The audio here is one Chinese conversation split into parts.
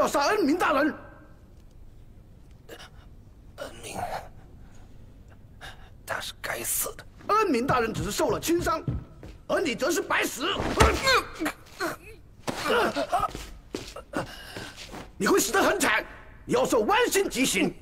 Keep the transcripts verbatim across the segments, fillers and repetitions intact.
要杀恩明大人。 恩明，他是该死的。 恩明大人只是受了轻伤，而你则是白死。你会死得很惨，你要受剜心极刑。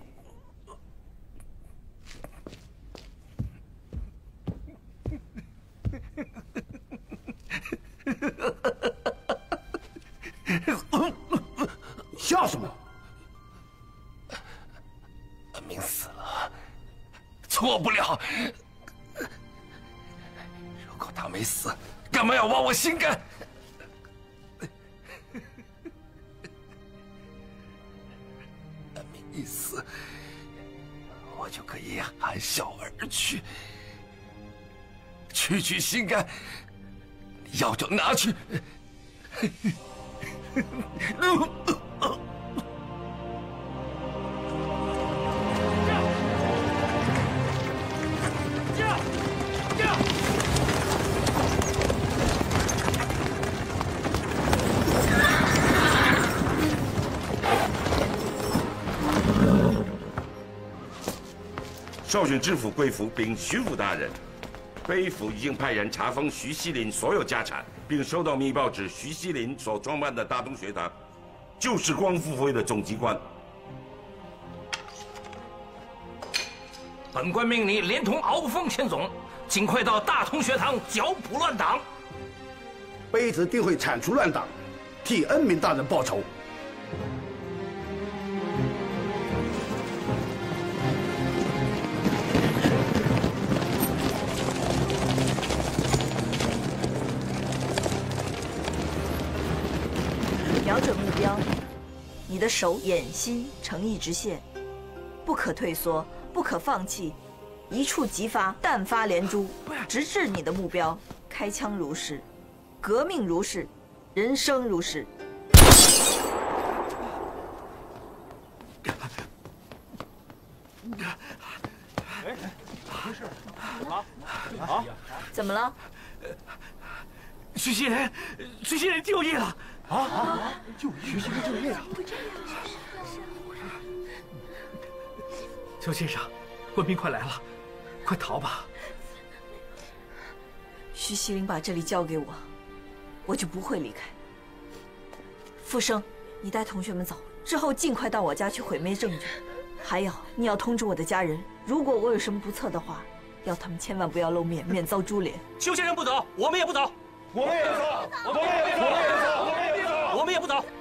你笑什么？ 恩明死了，错不了。如果他没死，干嘛要挖我心肝？恩明一死，我就可以含笑而去。区区心肝，要就拿去。 受训知府贵府禀徐府大人，卑府已经派人查封徐锡林所有家产，并收到密报指徐锡林所创办的大东学堂，就是光复会的总机关。 本官命你连同鳌峰千总，尽快到大同学堂剿捕乱党。 卑职定会铲除乱党，替恩明大人报仇。 瞄准目标，你的手、眼、心诚意直线，不可退缩，不可放弃，一触即发，弹发连珠，直至你的目标。开枪如是，革命如是，人生如是。 哎，没事，啊啊， 怎么了？ 徐锡林，徐锡林就义了。 啊啊！就徐锡林就义了。 邱先生，官兵快来了，快逃吧！ 徐锡林把这里交给我，我就不会离开。傅生，你带同学们走，之后尽快到我家去毁灭证据。还有，你要通知我的家人，如果我有什么不测的话，要他们千万不要露面，免遭株连。 邱先生不走，我们也不走。 我们也不走，我们也不走，我们也不走，我们也不走， 我们也不走。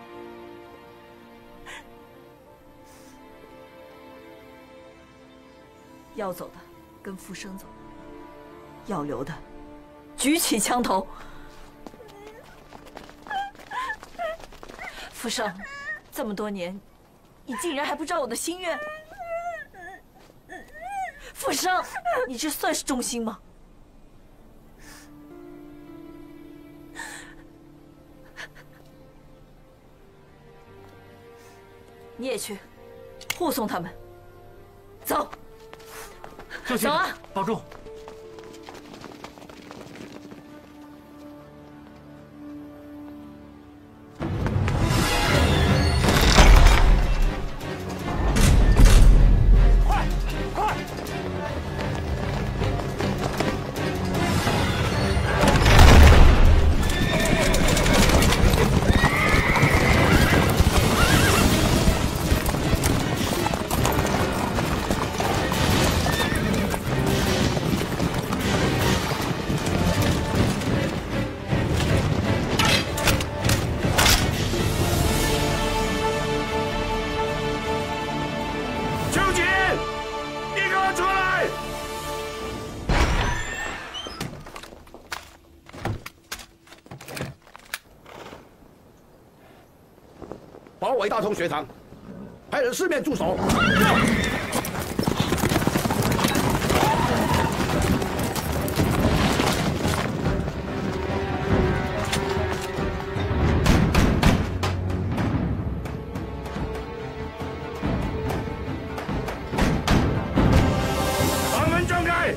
要走的跟傅生走，要留的举起枪头。傅生，这么多年，你竟然还不知道我的心愿？傅生，你这算是忠心吗？你也去护送他们，走。走啊！ 保重。 快快！ 包围大通学堂，派人四面驻守。 把门张开！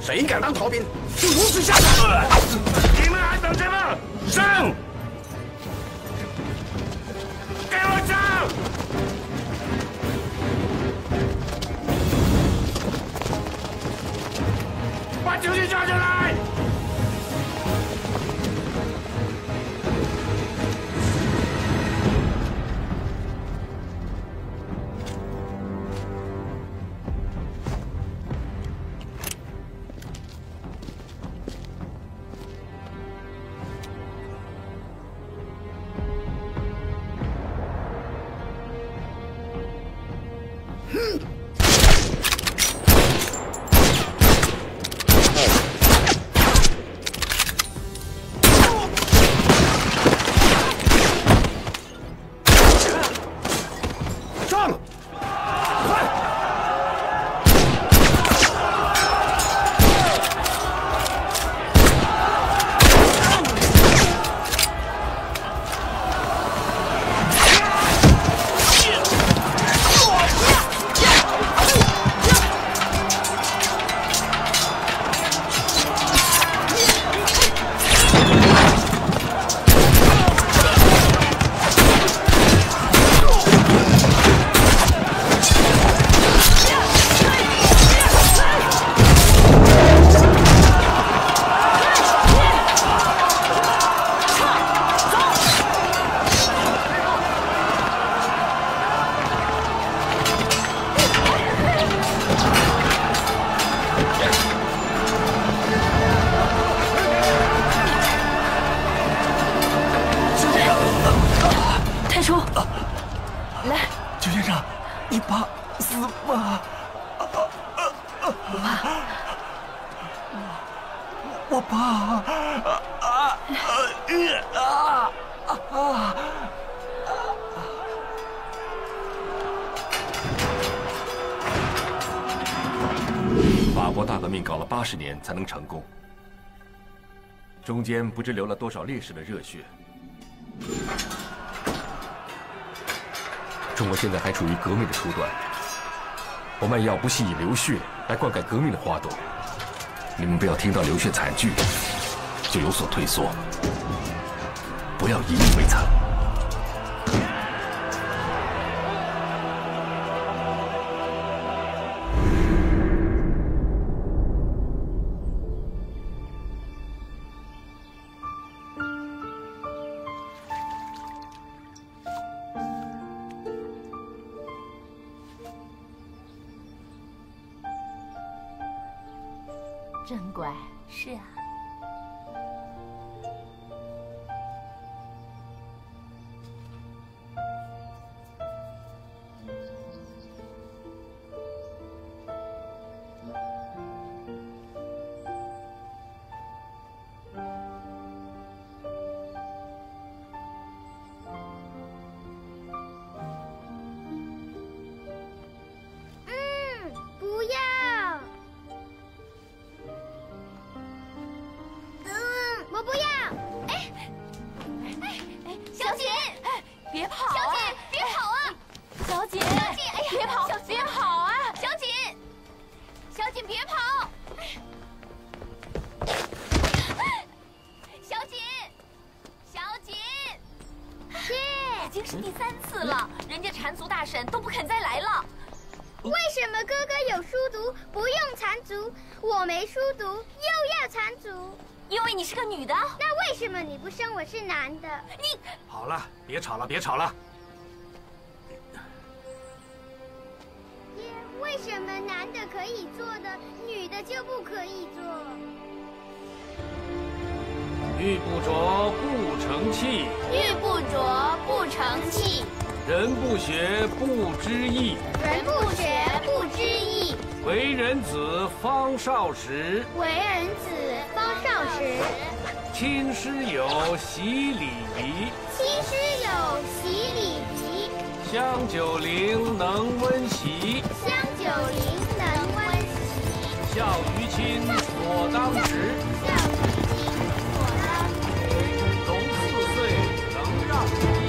谁敢当逃兵，就如此下场！ 你们还等什么？上！给我上！把酒精抓进来！ 法国大革命搞了八十年才能成功，中间不知流了多少烈士的热血。中国现在还处于革命的初段，我们也要不惜以流血来灌溉革命的花朵。你们不要听到流血惨剧就有所退缩，不要以以为常。 真乖。是啊。 嗯，不要。嗯，我不要。哎，哎哎，小姐，哎， 别跑啊！ 小姐，别跑啊！ 小姐， 小姐，哎呀， 别跑，别跑啊！ 小姐，小姐别跑！小姐，小姐，姐， 已经是第三次了，人家缠足大婶都不肯再来了。 为什么哥哥有书读不用缠足，我没书读又要缠足？ 因为你是个女的。 那为什么你不生我是男的？ 你好了，别吵了，别吵了。 爹，为什么男的可以做的，女的就不可以做？ 玉不琢不成器， 玉不琢不成器， 人不学不知义。 人不学不知义， 为人子方少时， 为人子方少时。 亲师友习礼仪， 亲师友习礼仪。 香九龄能温席， 香九龄能温席。 孝于亲所当执， 孝于亲所当执。 龙四岁能让梨。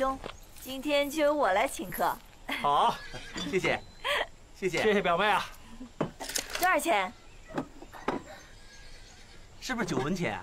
兄，今天就由我来请客。 好，谢谢，谢谢，谢谢表妹啊。 多少钱？ 是不是九文钱？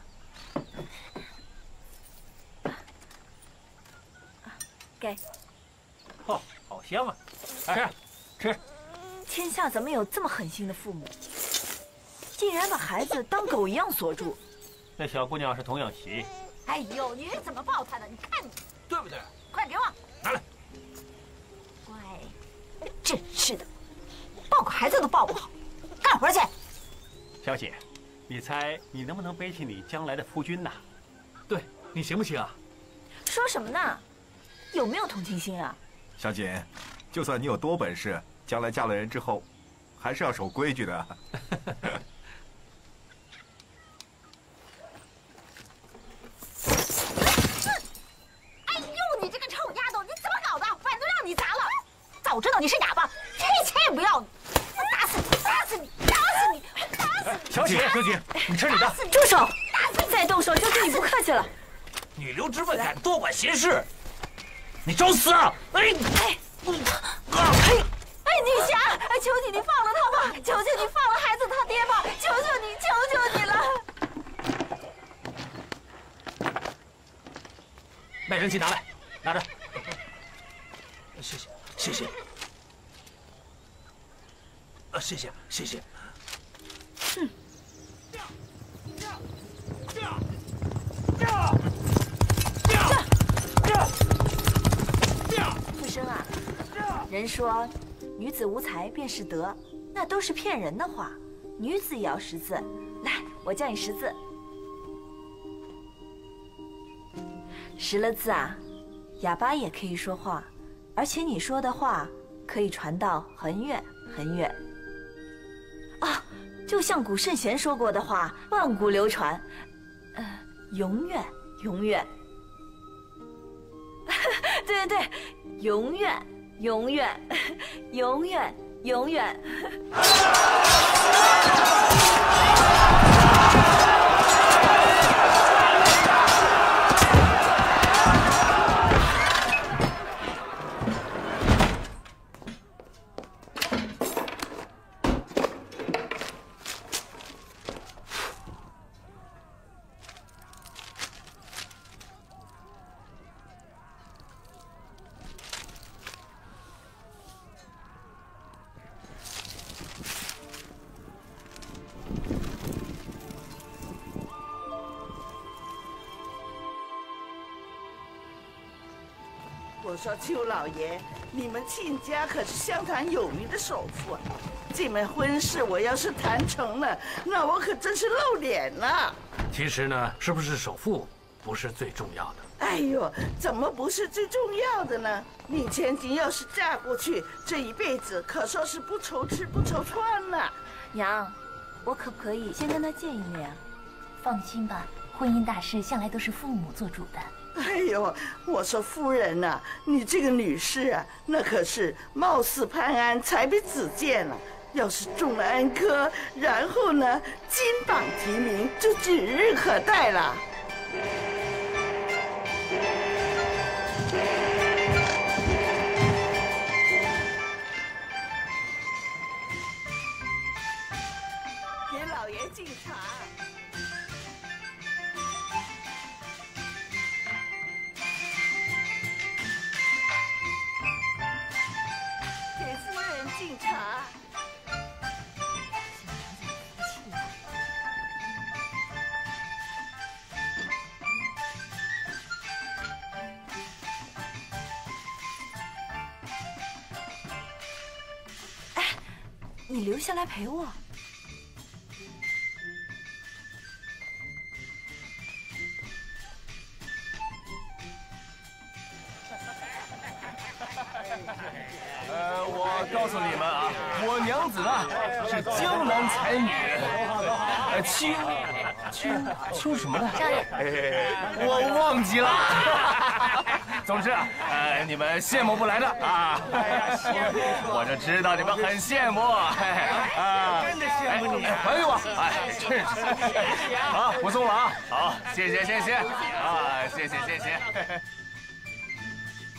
给。 哦，好香啊！吃，吃。 天下怎么有这么狠心的父母，竟然把孩子当狗一样锁住？ 那小姑娘是童养媳。 哎呦，你是怎么抱她的？你看你， 对不对？ 快给我拿来。 乖，真是的，抱个孩子都抱不好，干活去。 小姐，你猜你能不能背起你将来的夫君呐？ 对，你行不行啊？ 说什么呢？有没有同情心啊？ 小锦，就算你有多本事，将来嫁了人之后，还是要守规矩的。 哎呦，你这个臭丫头，你怎么搞的？饭都让你砸了！早知道你是哑巴，这钱也不要你！我打死你！打死你！打死你！打死你！ 小姐，小姐，你吃你的！ 住手！再动手就对你不客气了。 女流之辈敢多管闲事，你找死啊！哎哎哎哎，女侠，求求你放了他吧！求求你放了孩子他爹吧！求求你，求求你了！ 卖人气拿来，拿着。谢谢，谢谢。啊，谢谢，谢谢。 嗯。富生啊，人说女子无才便是德，那都是骗人的话。女子也要识字，来，我教你识字。识了字啊，哑巴也可以说话，而且你说的话可以传到很远很远。啊，就像古圣贤说过的话，万古流传，呃，永远永远。对对对，永远永远永远永远。 我说邱老爷，你们亲家可是湘潭有名的首富啊，这门婚事我要是谈成了，那我可真是露脸了。 其实呢，是不是首富不是最重要的。 哎呦，怎么不是最重要的呢？你千金要是嫁过去，这一辈子可说是不愁吃不愁穿了。 娘，我可不可以先跟他见一面啊？ 放心吧，婚姻大事向来都是父母做主的。 哎呦，我说夫人呐、啊，你这个女士啊，那可是貌似潘安，才比子建了。要是中了安科，然后呢，金榜题名就指日可待了。给老爷敬茶。敬茶。 哎，你留下来陪我。 呃，我告诉你们啊，我娘子啊是江南才女，呃，秋秋秋什么呢？ 少爷， 我忘记了。总之啊，呃，你们羡慕不来的啊。我就知道你们很羡慕。啊，真的羡慕你。还有啊，哎，真是。好，不送了啊。好，谢谢谢谢。啊，谢谢谢谢。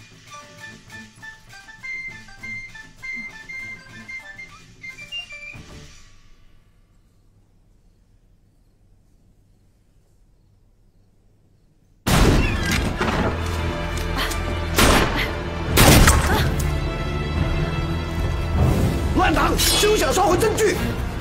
乱党，休想烧毁证据！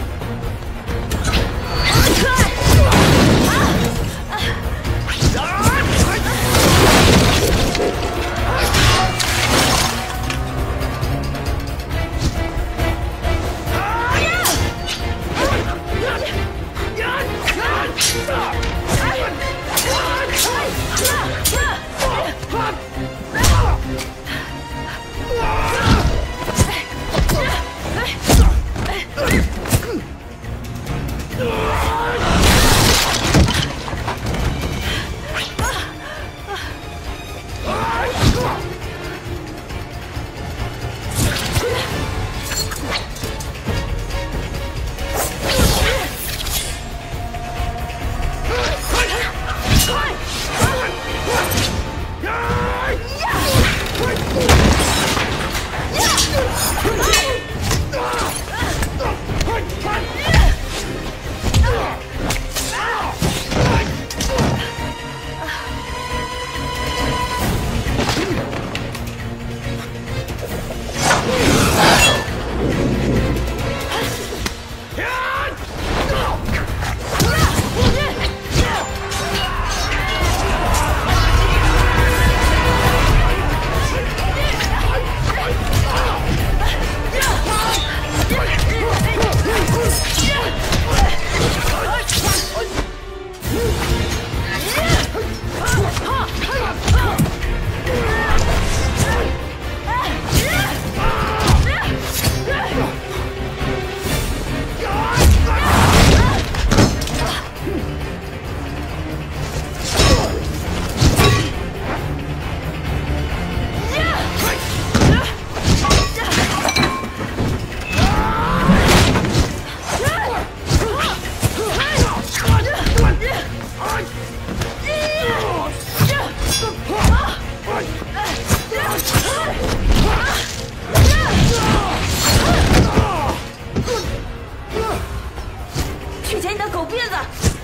去捡你的狗鞭子！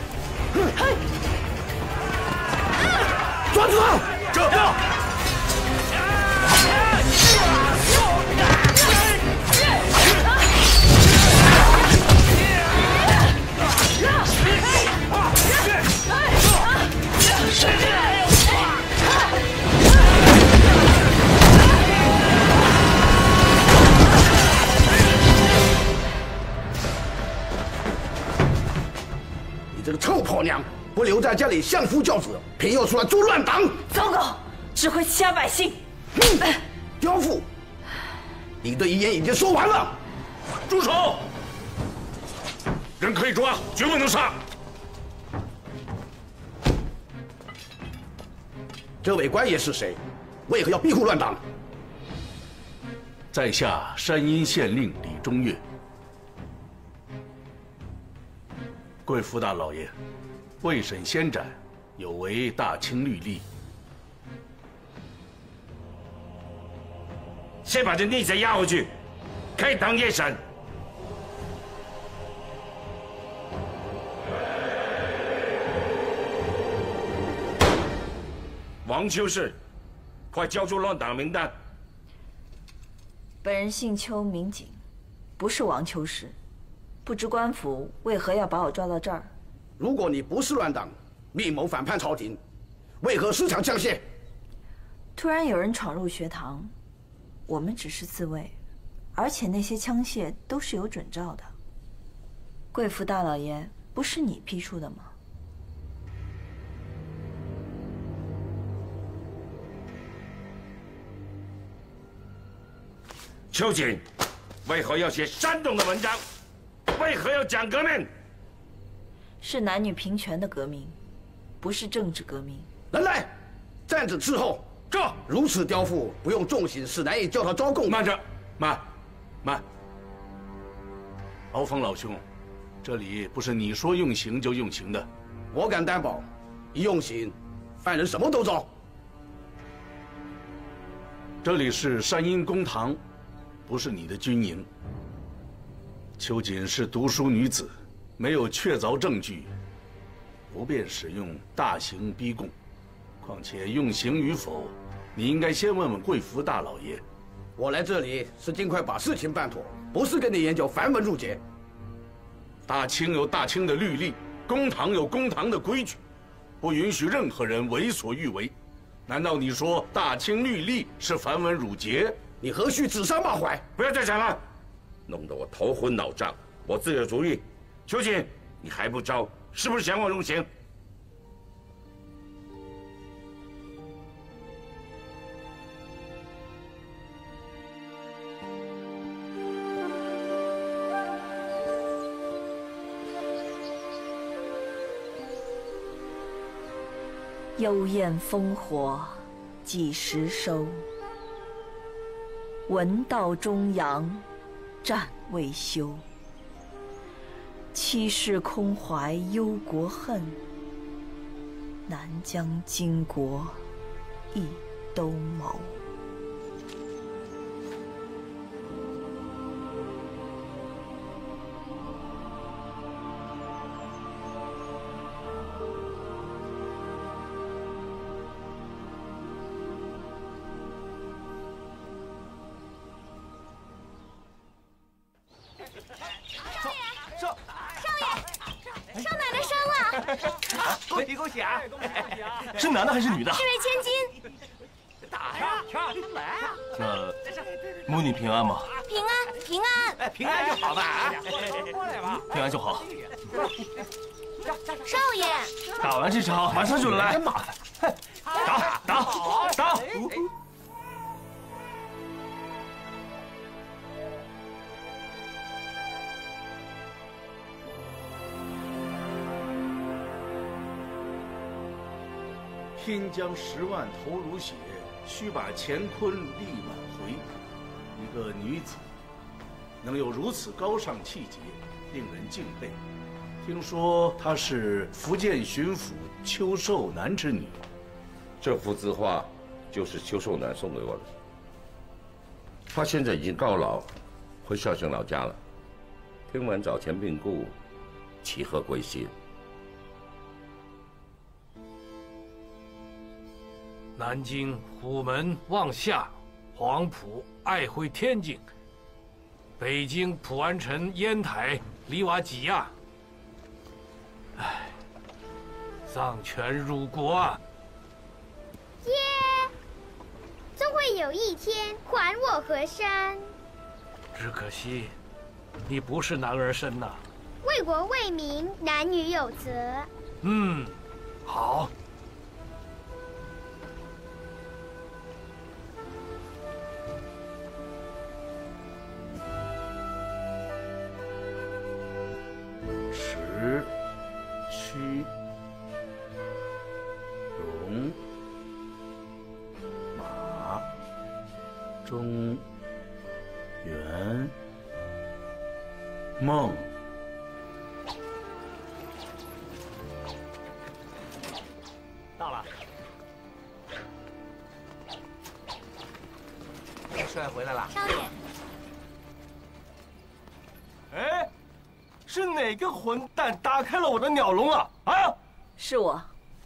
抓住他！ 这。 这个臭婆娘，不留在家里相夫教子，偏要出来作乱党！ 糟糕，只会欺压百姓。 嗯，刁妇，你的遗言已经说完了。 住手！人可以抓，绝不能杀。 这位官爷是谁？为何要庇护乱党？ 在下山阴县令李中岳。贵府大老爷，未审先斩，有违大清律例。 先把这逆贼押回去，开堂夜审。王秋氏，快交出乱党名单。 本人姓邱，名景，不是王秋氏。不知官府为何要把我抓到这儿？ 如果你不是乱党，密谋反叛朝廷，为何私藏枪械？ 突然有人闯入学堂，我们只是自卫，而且那些枪械都是有准照的。贵府大老爷，不是你批出的吗？ 秋瑾，为何要写煽动的文章？为何要讲革命？ 是男女平权的革命，不是政治革命。 人来，站着伺候。 这如此刁妇，不用重刑是难以叫他招供。 慢着，慢，慢。敖峰老兄，这里不是你说用刑就用刑的。 我敢担保，一用刑，犯人什么都遭。 这里是山阴公堂，不是你的军营。秋瑾是读书女子，没有确凿证据，不便使用大刑逼供。况且用刑与否，你应该先问问贵府大老爷。 我来这里是尽快把事情办妥，不是跟你研究繁文缛节。 大清有大清的律例，公堂有公堂的规矩，不允许任何人为所欲为。难道你说大清律例是繁文缛节？ 你何须指桑骂槐？ 不要再讲了，弄得我头昏脑胀。我自有主意。秋瑾，你还不招，是不是想我入刑？ 幽焰烽火几时收？闻道中阳战未休。七世空怀忧国恨，南疆巾帼一兜鍪。 恭喜恭喜啊！是男的还是女的？ 是位千金。 打呀！来啊！那母女平安吗？ 平安平安。 哎，平安就好吧啊！过来吧，平安就好。 少爷， 打完这场马上就来。真麻烦！打打打！ 天将十万头如血，须把乾坤历挽回。一个女子能有如此高尚气节，令人敬佩。听说她是福建巡抚邱寿南之女。 这幅字画就是邱寿南送给我的。他现在已经高老，回绍兴老家了。听闻早前病故，弃河归西。 南京、虎门、望夏、黄埔、爱辉、天津；北京、普安城、烟台、里瓦几亚。唉，丧权辱国啊！ 耶，终会有一天还我河山。 只可惜，你不是男儿身呐。 为国为民，男女有责。 嗯，好。 石、屈、荣、马、中、原、孟。 到了。大帅回来了。 少爷。 哎。是哪个混蛋打开了我的鸟笼啊？啊！ 是我。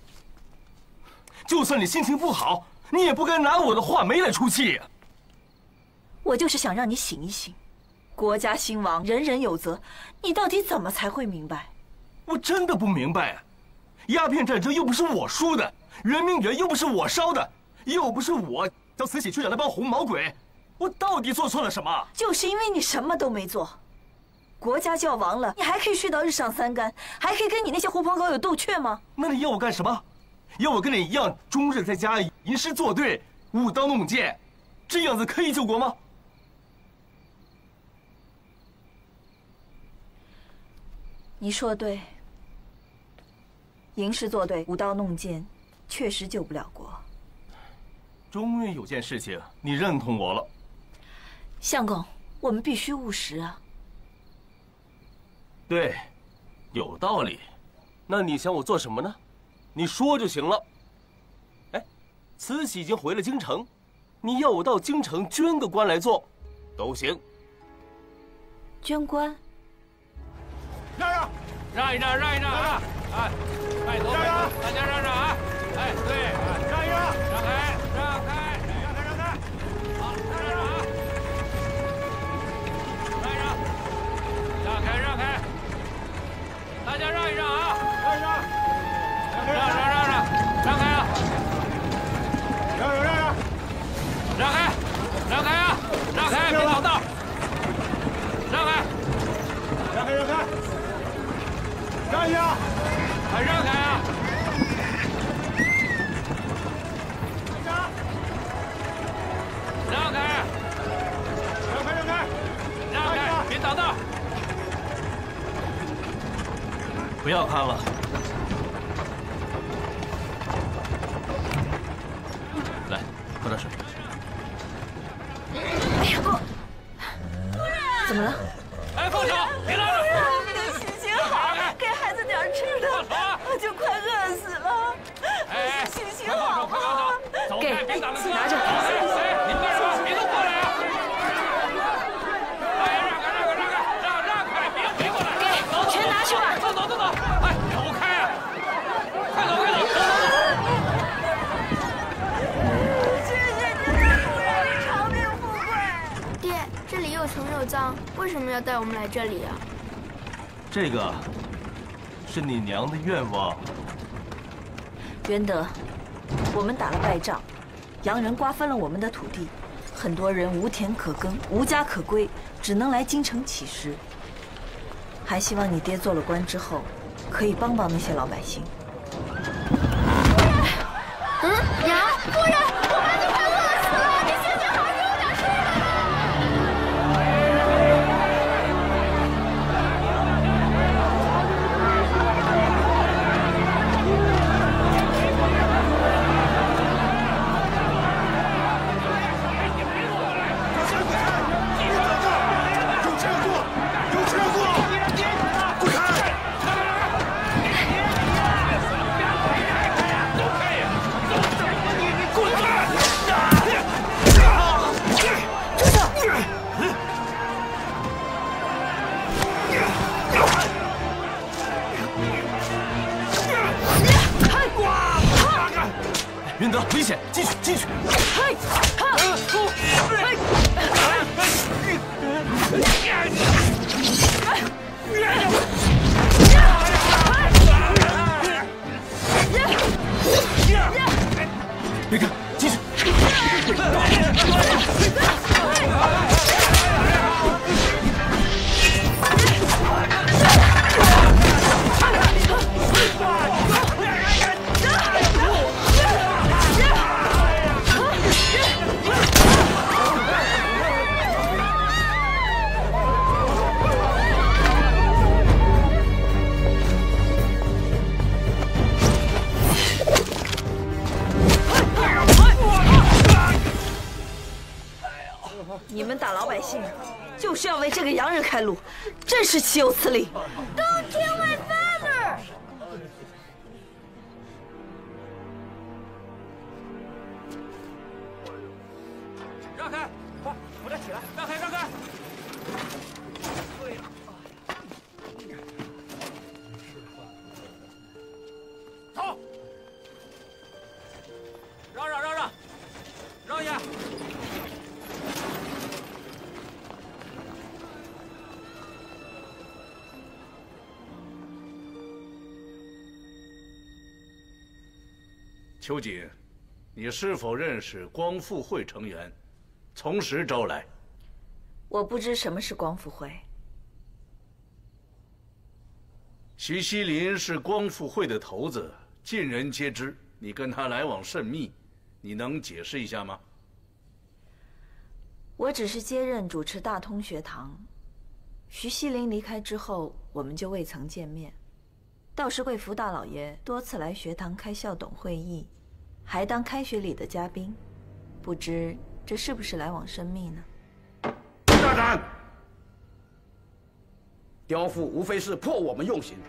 就算你心情不好，你也不该拿我的话没来出气。 我就是想让你醒一醒，国家兴亡，人人有责。你到底怎么才会明白？ 我真的不明白。鸦片战争又不是我输的，圆明园又不是我烧的，又不是我叫慈禧去找那帮红毛鬼，我到底做错了什么？ 就是因为你什么都没做。国家就要亡了，你还可以睡到日上三竿，还可以跟你那些狐朋狗友斗雀吗？ 那你要我干什么？要我跟你一样，终日在家吟诗作对、舞刀弄剑，这样子可以救国吗？ 你说对，吟诗作对、舞刀弄剑，确实救不了国。 终于有件事情你认同我了， 相公，我们必须务实啊。 对，有道理。那你想我做什么呢？你说就行了。哎，慈禧已经回了京城，你要我到京城捐个官来做，都行。 捐官？ 让让，让一让，让一让啊！哎，拜托拜托，大家让让啊！哎，对，让一让，让开，让开，让开让开，好，让让啊！ 慢点，快让开啊！让开！让开！让开！让开！别挡道！ 不要看了。来，喝点水。 哎呀，我怎么了？ 哎，放手！别拉着！ 你的心情好，给孩子点吃的，我就快饿死了。 哎， 心情好啊！ 给， 拿着。 你们干什么？别都过来啊！哎，让开，让开，让开，让让开，别围过来！ 给，全拿去吧。 走走走走！哎，走开啊！快走快走！走走走！ 谢谢您的夫人，你长命富贵。爹，这里又穷又脏，为什么要带我们来这里啊？ 这个是你娘的愿望。 元德，我们打了败仗，洋人瓜分了我们的土地，很多人无田可耕，无家可归，只能来京城乞食。还希望你爹做了官之后，可以帮帮那些老百姓。 嗯，娘，夫人，我妈就快饿死了，你心情好，给我点吃云德，危险！进去，进去！ 嘿，哈， 别看，进去！ 你们打老百姓，就是要为这个洋人开路，真是岂有此理 ！Don't kill my father！ 让开！快，扶他起来！让开，让开！走！让让让让，让一下！ 秋瑾，你是否认识光复会成员？从实招来。 我不知什么是光复会。 徐锡林是光复会的头子，尽人皆知。你跟他来往甚密，你能解释一下吗？ 我只是接任主持大通学堂，徐锡林离开之后，我们就未曾见面。倒是贵福大老爷多次来学堂开校董会议，还当开学礼的嘉宾，不知这是不是来往甚密呢？ 大胆！刁妇无非是迫我们用刑。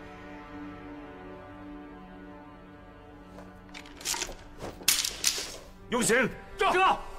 用刑！ 这！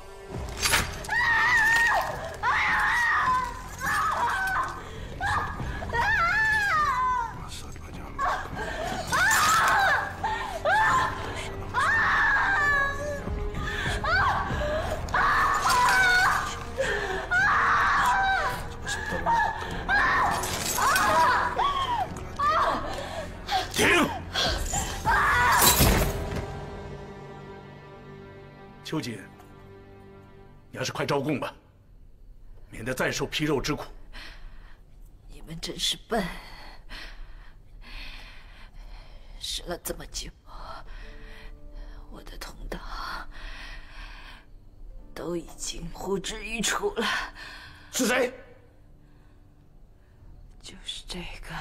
秋瑾，你还是快招供吧，免得再受皮肉之苦。 你们真是笨！ 试了这么久，我的同党都已经呼之欲出了。 是谁？ 就是这个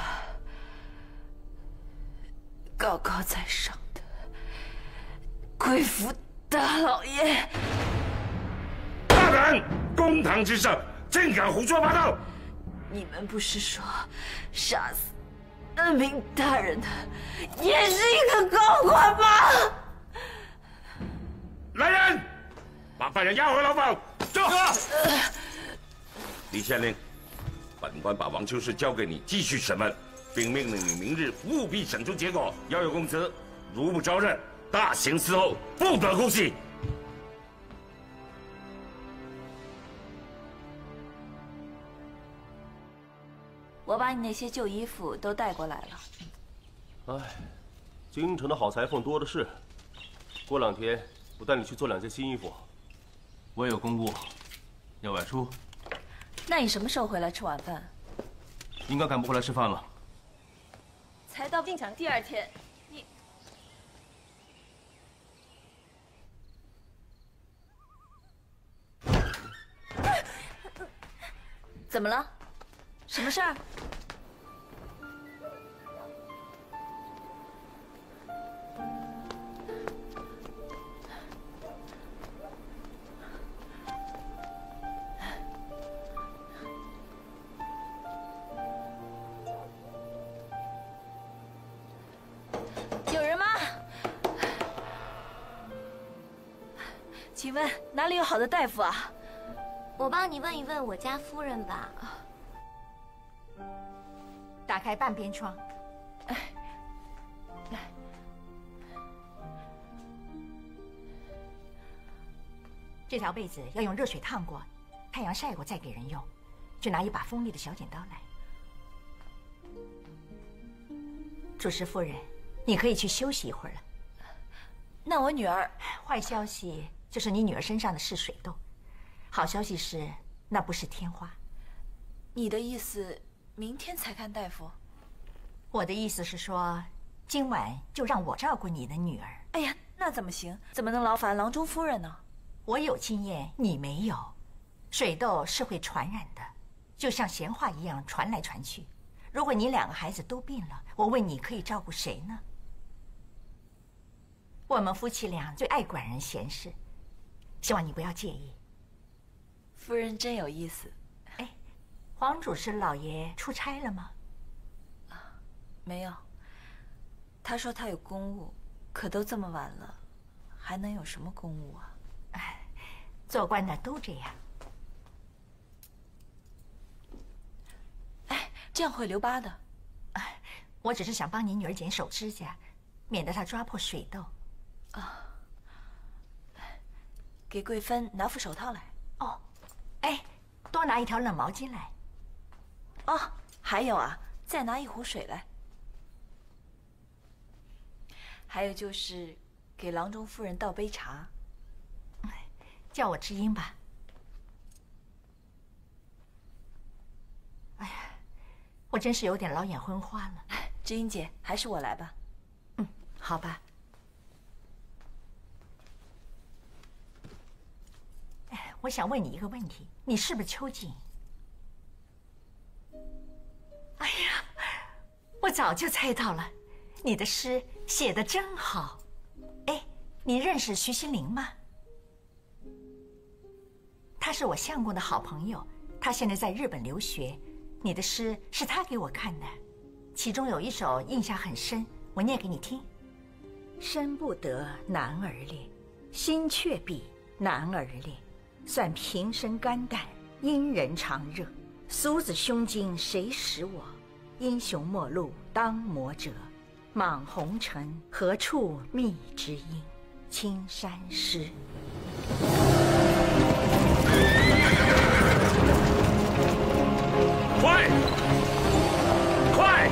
高高在上的贵府大老爷。 大胆！公堂之上，竟敢胡说八道！ 你们不是说杀死恩明大人的也是一个高官吗？ 来人，把犯人押回牢房。是。李县令，本官把王秋氏交给你继续审问，并命令你明日务必审出结果，要有供词。如不招认，大刑伺候，不得姑息。 我把你那些旧衣服都带过来了。 哎，京城的好裁缝多的是。过两天我带你去做两件新衣服。 我有公务，要外出。 那你什么时候回来吃晚饭？ 应该赶不回来吃饭了。 才到进场第二天，你怎么了？什么事儿？有人吗？请问哪里有好的大夫啊？ 我帮你问一问我家夫人吧。打开半边窗。这条被子要用热水烫过，太阳晒过再给人用。就拿一把锋利的小剪刀来。主事夫人，你可以去休息一会儿了。 那我女儿…… 坏消息就是你女儿身上的是水痘，好消息是那不是天花。 你的意思？明天才看大夫。 我的意思是说，今晚就让我照顾你的女儿。 哎呀，那怎么行？怎么能劳烦郎中夫人呢？ 我有经验，你没有。水痘是会传染的，就像闲话一样传来传去。如果你两个孩子都病了，我问你可以照顾谁呢？我们夫妻俩最爱管人闲事，希望你不要介意。 夫人真有意思。 黄主事老爷出差了吗？ 啊，没有。他说他有公务，可都这么晚了，还能有什么公务啊？ 哎，做官的都这样。 哎，这样会留疤的。 哎，我只是想帮你女儿剪手指甲，免得她抓破水痘。 啊，给贵芬拿副手套来。 哦，哎，多拿一条冷毛巾来。 哦，还有啊，再拿一壶水来。还有就是，给郎中夫人倒杯茶。 叫我知音吧。哎呀，我真是有点老眼昏花了。 知音姐，还是我来吧。 嗯，好吧。哎，我想问你一个问题，你是不是秋瑾？哎呀，我早就猜到了，你的诗写得真好。哎，你认识徐锡麟吗？他是我相公的好朋友，他现在在日本留学。你的诗是他给我看的，其中有一首印象很深，我念给你听：身不得男儿恋，心却比男儿恋。算平生肝胆，因人常热。苏子胸襟谁识我？英雄末路当磨折。莽红尘何处觅知音？青山湿。 快！快！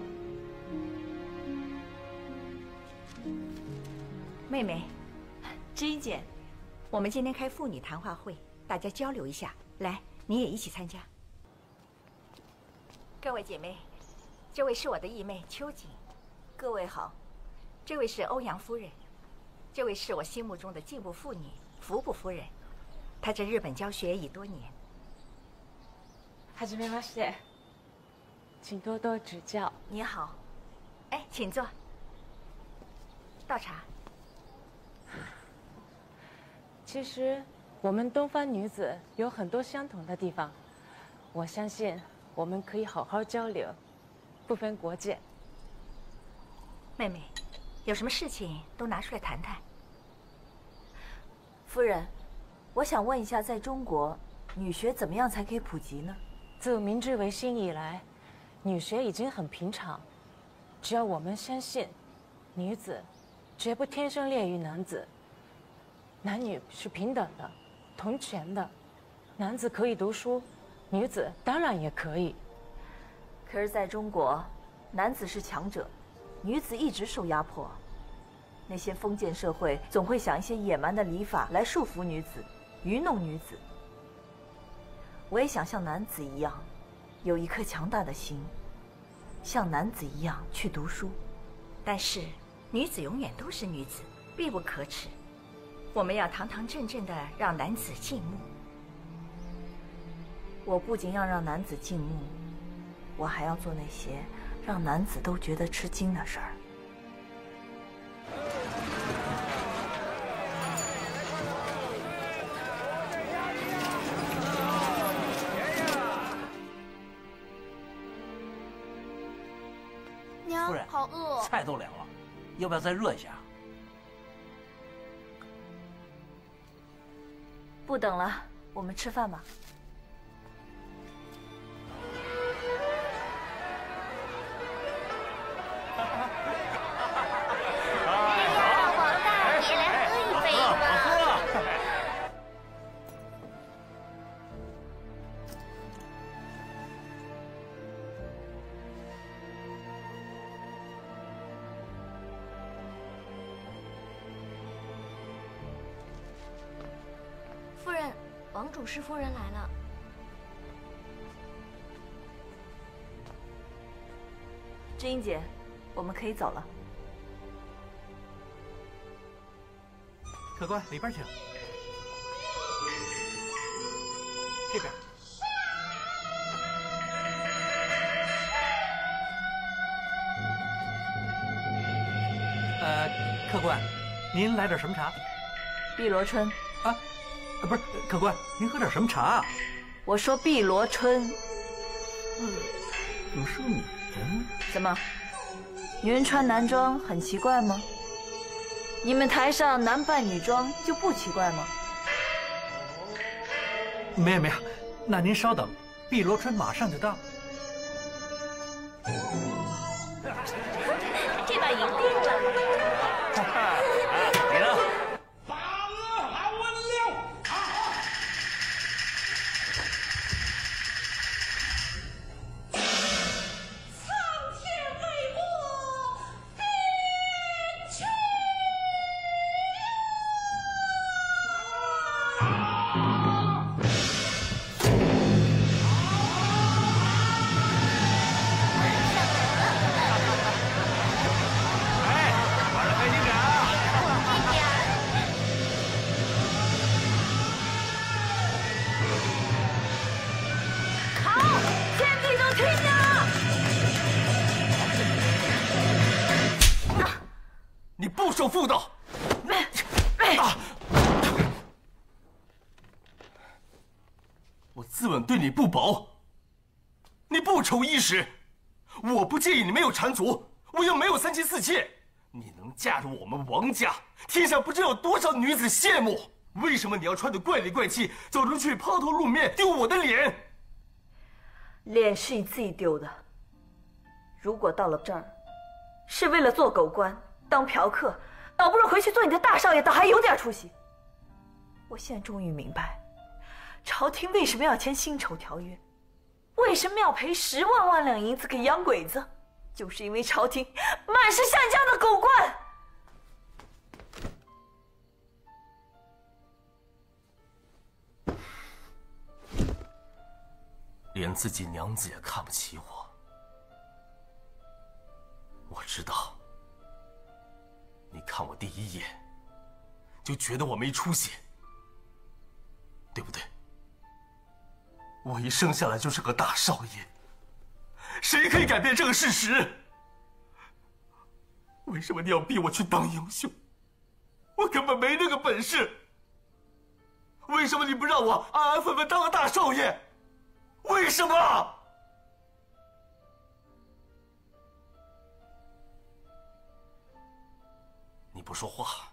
妹妹， 知音姐， 我们今天开妇女谈话会，大家交流一下。来，你也一起参加。各位姐妹，这位是我的义妹秋瑾。 各位好。 这位是欧阳夫人，这位是我心目中的进步妇女服部夫人。她在日本教学已多年。 はじめまして，请多多指教。 你好，哎，请坐。倒茶。 其实我们东方女子有很多相同的地方，我相信我们可以好好交流，不分国界。 妹妹，有什么事情都拿出来谈谈。 夫人，我想问一下，在中国，女学怎么样才可以普及呢？ 自明治维新以来，女学已经很平常，只要我们相信，女子绝不天生劣于男子，男女是平等的、同权的，男子可以读书，女子当然也可以。 可是在中国，男子是强者，女子一直受压迫。那些封建社会总会想一些野蛮的礼法来束缚女子，愚弄女子。我也想像男子一样，有一颗强大的心，像男子一样去读书。 但是，女子永远都是女子，必不可耻。我们要堂堂正正的让男子敬慕。 我不仅要让男子敬慕，我还要做那些让男子都觉得吃惊的事儿。 娘，好饿。 菜都凉了，要不要再热一下？ 不等了，我们吃饭吧。 夫人，王主事夫人来了。 知音姐，我们可以走了。 客官，里边请。这边。呃，客官，您来点什么茶？ 碧螺春。 啊。不是，客官，您喝点什么茶？ 我说碧螺春。 嗯，怎么是女人？ 怎么，女人穿男装很奇怪吗？你们台上男扮女装就不奇怪吗？ 没有没有，那您稍等，碧螺春马上就到。 这把赢定了。 你呢？ 受妇道。啊！我自问对你不薄，你不愁衣食，我不介意你没有缠足，我又没有三妻四妾，你能嫁入我们王家，天下不知有多少女子羡慕。为什么你要穿得怪里怪气，走出去抛头露面，丢我的脸？ 脸是你自己丢的。如果到了这儿，是为了做狗官、当嫖客，倒不如回去做你的大少爷，倒还有点出息。我现在终于明白，朝廷为什么要签辛丑条约，为什么要赔十万万两银子给洋鬼子，就是因为朝廷满是像这样的狗官。 连自己娘子也看不起我。我知道，你看我第一眼就觉得我没出息，对不对？我一生下来就是个大少爷，谁可以改变这个事实？为什么你要逼我去当英雄？我根本没那个本事。为什么你不让我安安分分当个大少爷？为什么？你不说话，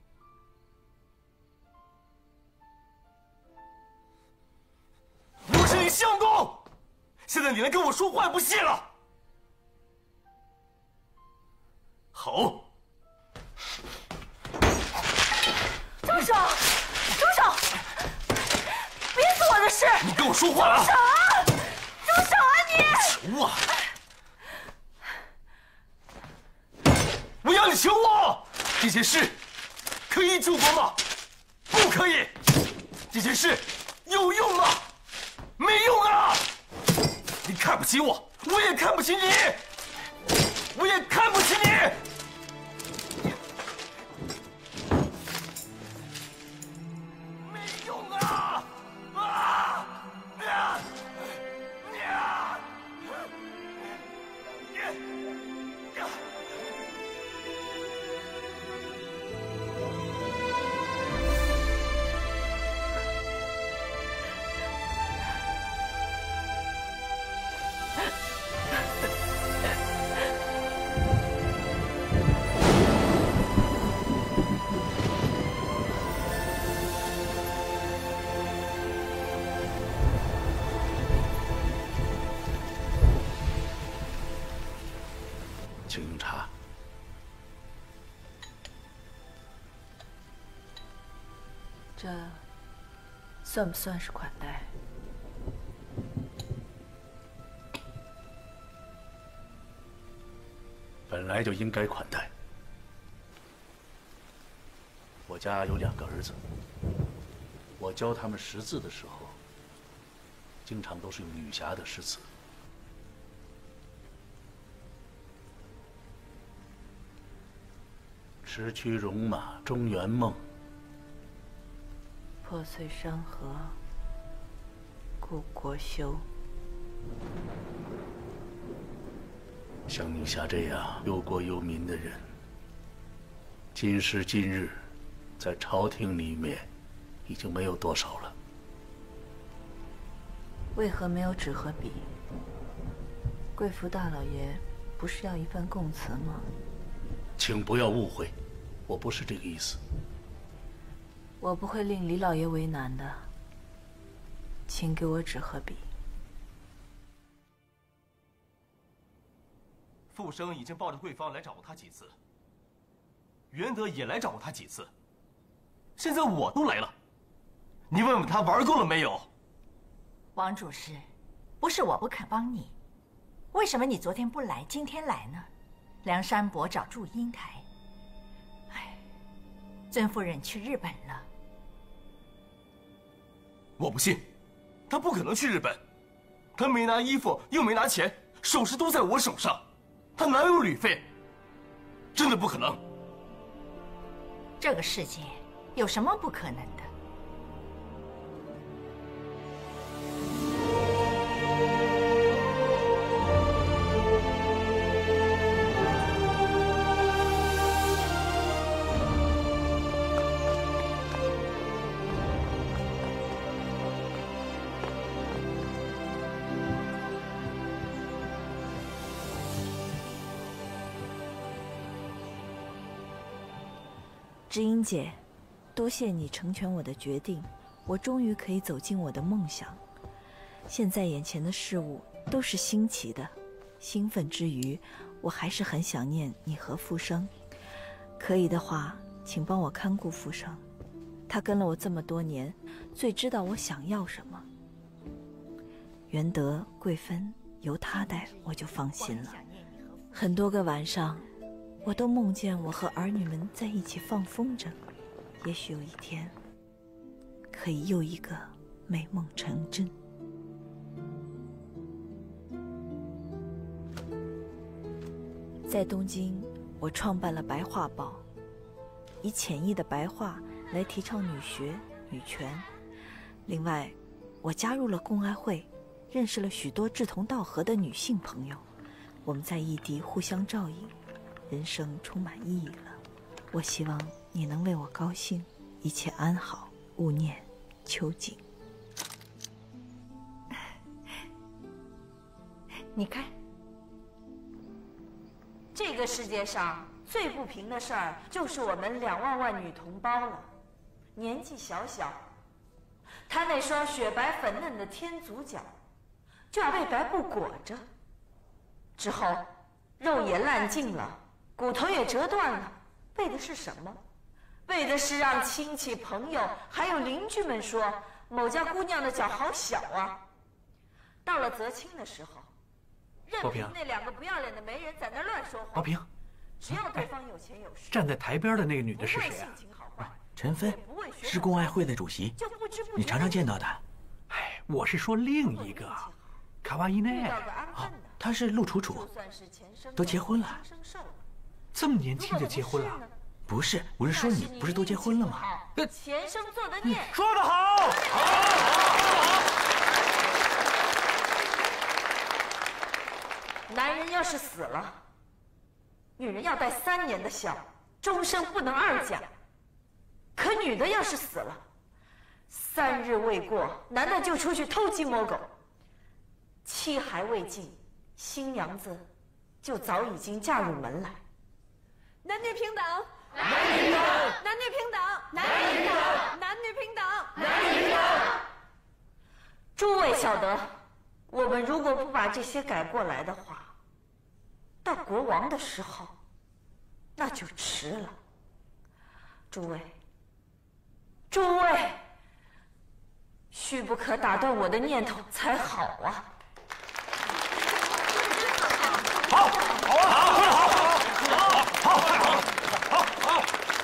我是你相公，现在你来跟我说话也不谢了。好。 住手！住手！憋死我的事！ 你跟我说话啊！ 住手啊！住手啊你！ 求啊！我要你求我！这件事可以救国吗？不可以。这件事有用吗？没用啊！你看不起我，我也看不起你，我也看不起你。 请用茶。 这算不算是款待？ 本来就应该款待。我家有两个儿子，我教他们识字的时候，经常都是用女侠的诗词。驰驱戎马中原梦， 破碎山河故国休。 像女侠这样忧国忧民的人，今时今日，在朝廷里面已经没有多少了。 为何没有纸和笔？贵府大老爷不是要一份供词吗？ 请不要误会，我不是这个意思。 我不会令李老爷为难的，请给我纸和笔。 傅生已经抱着贵方来找过他几次，元德也来找过他几次，现在我都来了，你问问他玩够了没有？ 王主事，不是我不肯帮你，为什么你昨天不来，今天来呢？梁山伯找祝英台，哎，尊夫人去日本了。 我不信，他不可能去日本，他没拿衣服，又没拿钱，首饰都在我手上，他哪有旅费？真的不可能。 这个世界有什么不可能的？ 知音姐，多谢你成全我的决定，我终于可以走进我的梦想。现在眼前的事物都是新奇的，兴奋之余，我还是很想念你和复生。可以的话，请帮我看顾复生，他跟了我这么多年，最知道我想要什么。元德、贵芬由他带，我就放心了。很多个晚上，我都梦见我和儿女们在一起放风筝，也许有一天，可以又一个美梦成真。 在东京，我创办了白话报，以浅易的白话来提倡女学、女权。另外，我加入了共爱会，认识了许多志同道合的女性朋友。我们在异地互相照应，人生充满意义了。我希望你能为我高兴，一切安好，勿念秋瑾。 你看， 这个世界上最不平的事儿，就是我们两万万女同胞了。年纪小小，她那双雪白粉嫩的天足脚，就要被白布裹着，之后肉也烂尽了，骨头也折断了，为的是什么？为的是让亲戚朋友还有邻居们说某家姑娘的脚好小啊。到了择亲的时候，任凭那两个不要脸的媒人在那乱说话。 高平， 只要对方有钱有势， 站在台边的那个女的是谁啊？ 陈芬，是共爱会的主席，你常常见到她。 哎，我是说另一个，卡哇伊内。 哦，她是陆楚楚，都结婚了。 这么年轻就结婚了？ 不是，我是说你不是都结婚了吗？ 前生做的孽。 说得好，好，好，好。 男人要是死了，女人要带三年的孝，终生不能二嫁。可女的要是死了，三日未过，男的就出去偷鸡摸狗，期还未尽，新娘子就早已经嫁入门来。 男女平等， 男女平等， 男女平等， 男女平等， 男女平等， 男女平等。 诸位晓得，我们如果不把这些改过来的话，到国王的时候，那就迟了。诸位，诸位，须不可打断我的念头才好啊！ 好，好啊，好，好，好，好，好，好。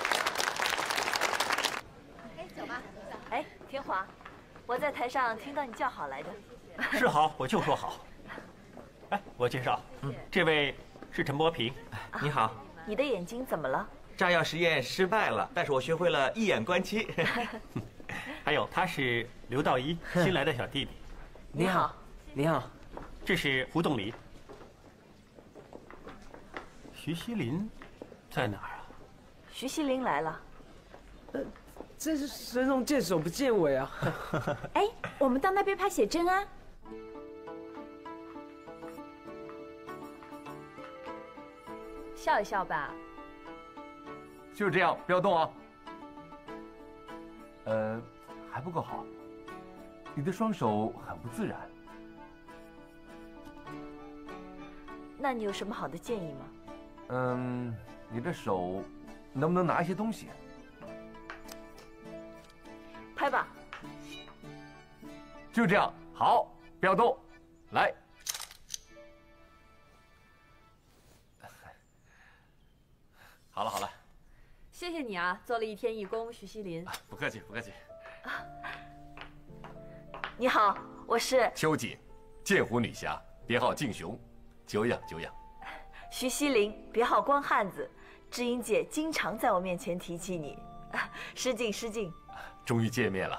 哎，走吧。哎，天华，我在台上听到你叫好来着。 是好，我就说好。哎，我介绍，嗯，这位是陈伯平。 你好。 你的眼睛怎么了？ 炸药实验失败了，但是我学会了一眼观七。 还有，他是刘道一新来的小弟弟。 你好，你好。 这是胡栋林。徐锡林在哪儿啊？ 徐锡林来了。 呃，真是神龙见首不见尾啊！ 哎，我们到那边拍写真啊！ 笑一笑吧。 就是这样，不要动啊。呃，还不够好，你的双手很不自然。 那你有什么好的建议吗？ 嗯，你的手能不能拿一些东西？ 拍吧。 就这样，好，不要动，来。好了好了。 谢谢你啊，做了一天义工，徐锡林。 不客气不客气。 你好，我是秋瑾，剑湖女侠，别号敬雄，久仰久仰。 徐锡林，别号光汉子，知音姐经常在我面前提起你，失敬失敬。 终于见面了。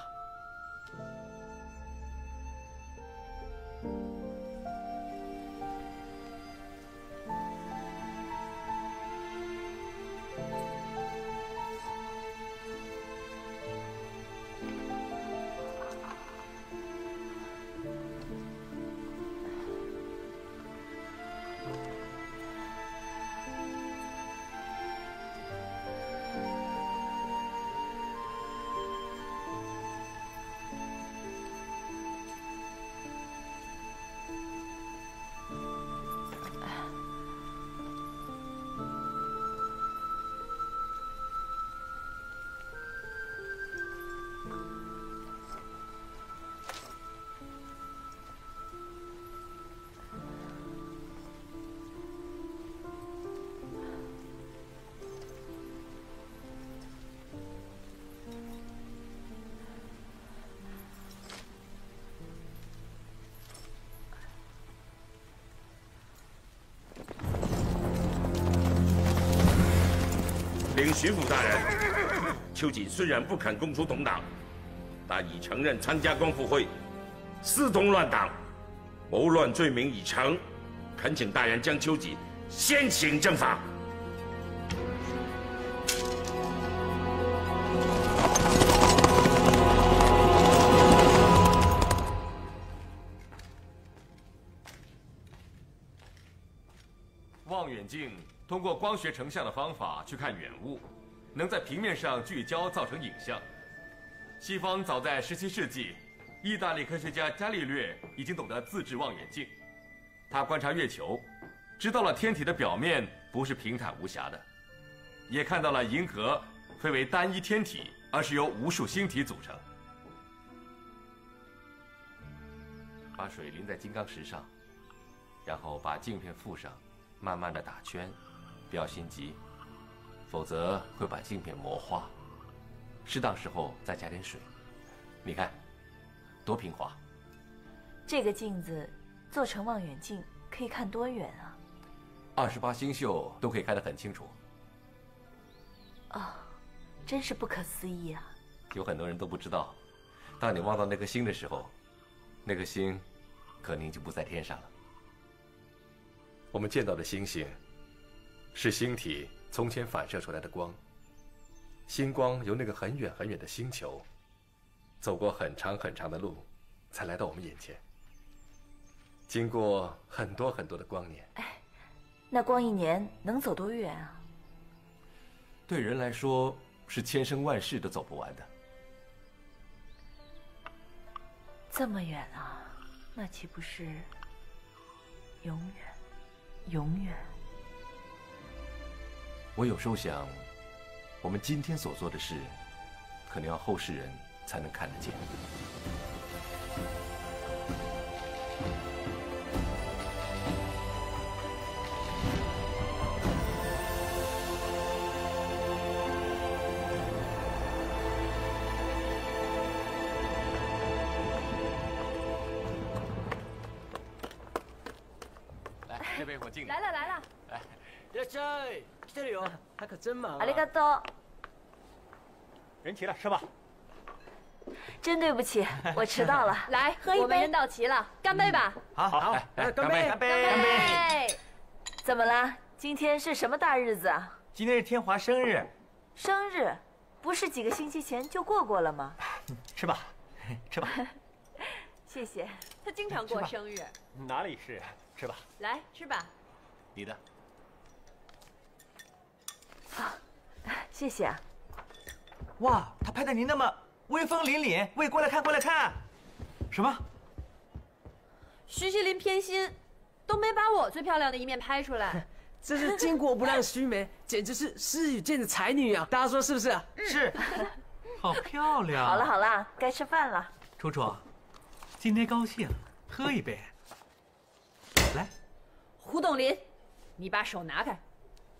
禀巡抚大人，秋瑾虽然不肯供出同党，但已承认参加光复会，私通乱党，谋乱罪名已成，恳请大人将秋瑾先请正法。 望远镜通过光学成像的方法去看远物，能在平面上聚焦造成影像。西方早在十七世纪，意大利科学家伽利略已经懂得自制望远镜。他观察月球，知道了天体的表面不是平坦无瑕的，也看到了银河非为单一天体，而是由无数星体组成。把水淋在金刚石上，然后把镜片附上。 慢慢的打圈，不要心急，否则会把镜片磨花。适当时候再加点水，你看，多平滑。 这个镜子做成望远镜可以看多远啊？ 二十八星宿都可以看得很清楚。 哦，真是不可思议啊！ 有很多人都不知道，当你望到那颗星的时候，那颗星可能就不在天上了。 我们见到的星星，是星体从前反射出来的光。星光由那个很远很远的星球，走过很长很长的路，才来到我们眼前。经过很多很多的光年。 哎，那光一年能走多远啊？ 对人来说，是千生万世都走不完的。 这么远啊，那岂不是永远？ 永远。 我有时候想，我们今天所做的事，可能要后世人才能看得见。来，这杯我敬你。 来了来了。 来。 いらっしゃい，来てるよ，他可真忙啊。 ありがとう。 人齐了，吃吧。 真对不起，我迟到了。 来， 喝一杯。 我们人到齐了，干杯吧。 好，好， 来， 干杯， 干杯， 干杯。 怎么了？今天是什么大日子啊？ 今天是天华生日。 生日，不是几个星期前就过过了吗？ 吃吧，吃吧。 谢谢。 他经常过生日。 哪里是？吃吧。 来，吃吧。 你的。 啊，谢谢啊。 哇，他拍的您那么威风凛凛，喂，过来看，过来看。什么？ 徐锡麟偏心，都没把我最漂亮的一面拍出来。 这是巾帼不让须眉，简直是诗与剑的才女啊！大家说是不是？ 是。 好漂亮。 好了好了，该吃饭了。 楚楚，今天高兴，喝一杯。来。 胡董林。 你把手拿开！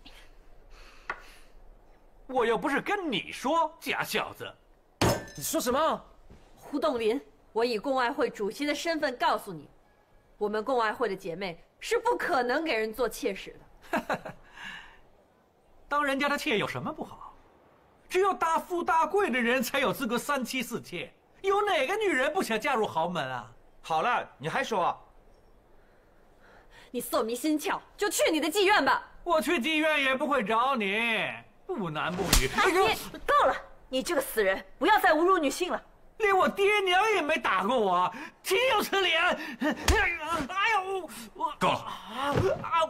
我又不是跟你说，假小子！ 你说什么？ 胡董林，我以共爱会主席的身份告诉你，我们共爱会的姐妹是不可能给人做妾室的。 当人家的妾有什么不好？只有大富大贵的人才有资格三妻四妾，有哪个女人不想嫁入豪门啊？ 好了，你还说？ 你色迷心窍，就去你的妓院吧。 我去妓院也不会找你，不男不女。 哎呀，够了！你这个死人，不要再侮辱女性了。 连我爹娘也没打过我，岂有此理！哎呦，我够了！ 啊！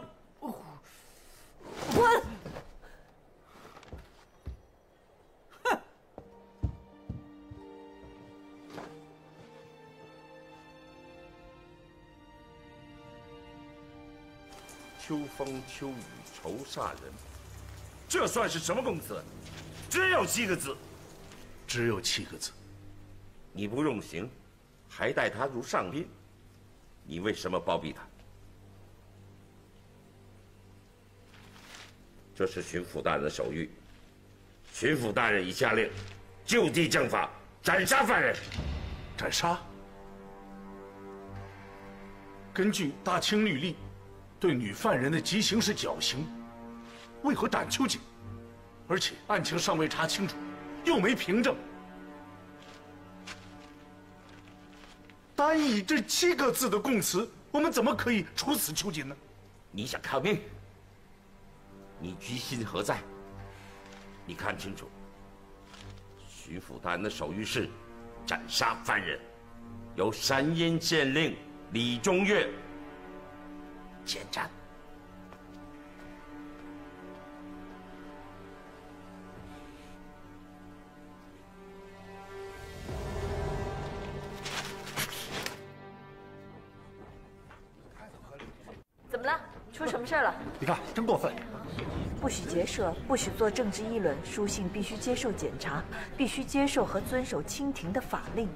滚！ 哼！ 秋风秋雨愁煞人，这算是什么公词？只有七个字。 只有七个字。 你不用刑，还待他如上宾，你为什么包庇他？这是巡抚大人的手谕。巡抚大人已下令，就地正法，斩杀犯人。 斩杀？根据大清律例。 对女犯人的极刑是绞刑，为何斩秋瑾？ 而且案情尚未查清楚，又没凭证。单以这七个字的供词，我们怎么可以处死秋瑾呢？ 你想抗命？你居心何在？你看清楚，徐府大人的手谕是斩杀犯人，由山阴县令李中岳监斩。 怎么了？出什么事了？ 你看，真过分！ 不许结社，不许做政治议论，书信必须接受检查，必须接受和遵守清廷的法令。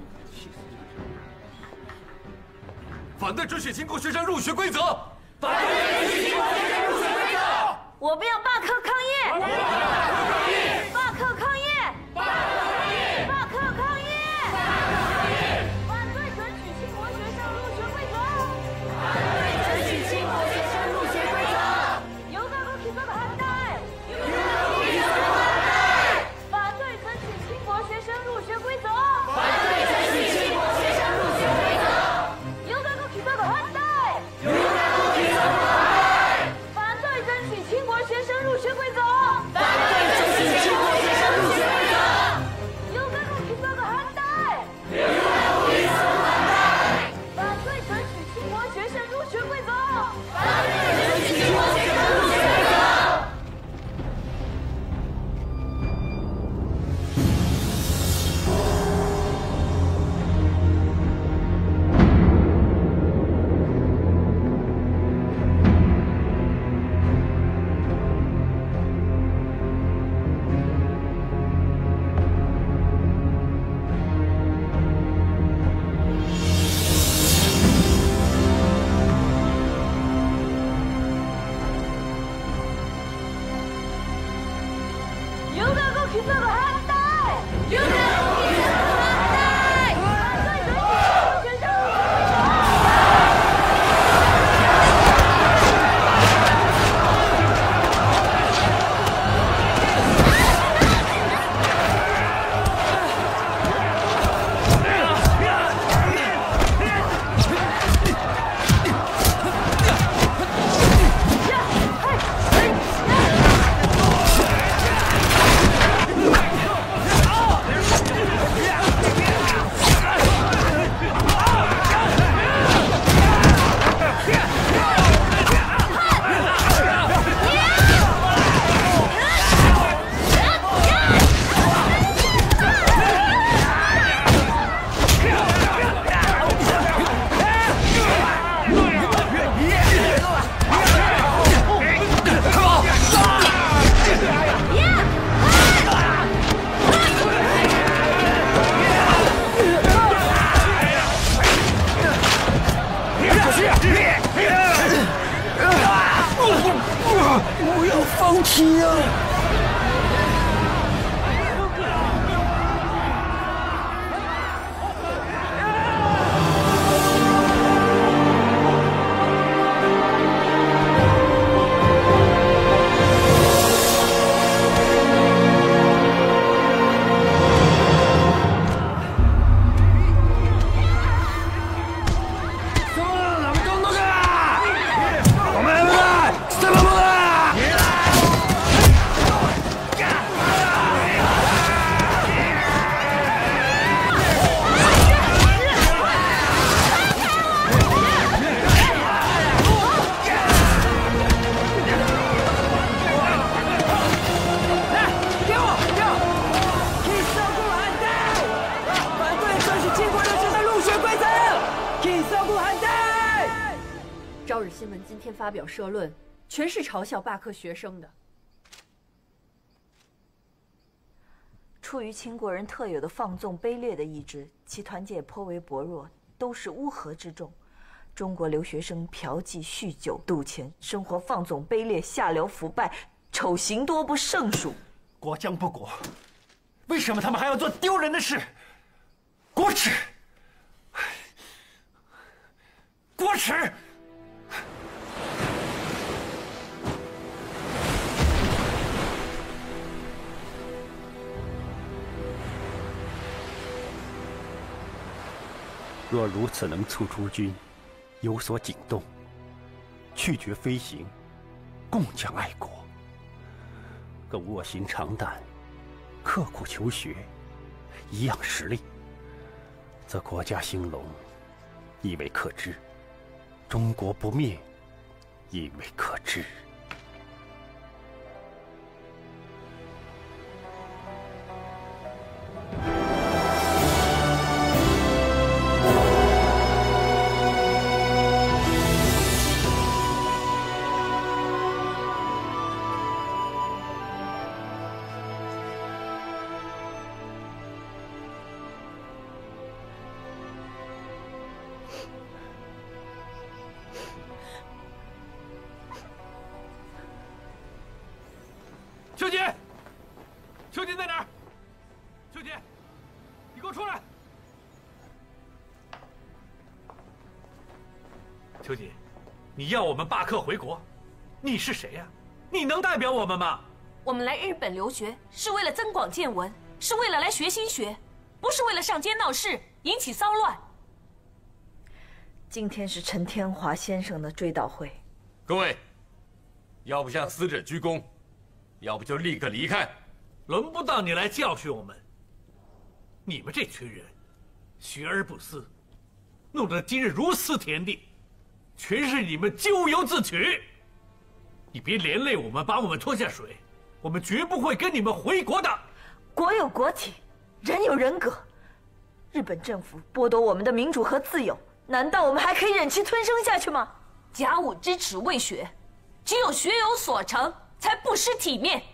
反对准许秦国学生入学规则！ 反对准许秦国学生入学规则！ 我们要罢课抗议！ 我们要罢课抗议！ 罢课抗议！ 罢课抗议！ 罢课抗议！ 罢课抗议！反对准许秦国学生入学规则！ 反对准许秦国学生入学规则！ 有个个提出的反对！有个个提出的反对！反对准许秦国学生入学规则！ 反对准许秦国学生入学规则！ 有个个提出的反对！ 有个个提出的反对！ 反对准许秦国学生入学规则！ 反对准许秦国学生入学规则！ 有个个提出的反对！ 有个个提出的反对！ 反对准许秦国学生入学规则！ 反对准许秦国学生入学规则！ 有个个提出的反对！ 有个个提出的反对！ 反对准许秦国学生入学规不要放弃啊！ 朝日新闻今天发表社论，全是嘲笑罢课学生的。 出于秦国人特有的放纵卑劣的意志，其团结颇为薄弱，都是乌合之众。中国留学生嫖妓、酗酒、赌钱，生活放纵卑劣、下流腐败，丑行多不胜数。 国将不国，为什么他们还要做丢人的事？国耻！国耻！ 若如此能促诸君有所警动，去绝飞行，共将爱国，更卧薪尝胆，刻苦求学，颐养实力，则国家兴隆，亦未可知；中国不灭，亦未可知。 秋瑾，秋瑾在哪儿？秋瑾，你给我出来！秋瑾，你要我们罢课回国？你是谁呀？你能代表我们吗？ 我们来日本留学是为了增广见闻，是为了来学新学，不是为了上街闹事，引起骚乱。 今天是陈天华先生的追悼会， 各位，要不向死者鞠躬，要不就立刻离开。 轮不到你来教训我们。你们这群人，学而不思，弄得今日如斯田地，全是你们咎由自取。你别连累我们，把我们拖下水，我们绝不会跟你们回国的。 国有国体，人有人格。日本政府剥夺我们的民主和自由，难道我们还可以忍气吞声下去吗？ 甲午之耻未雪，只有学有所成，才不失体面。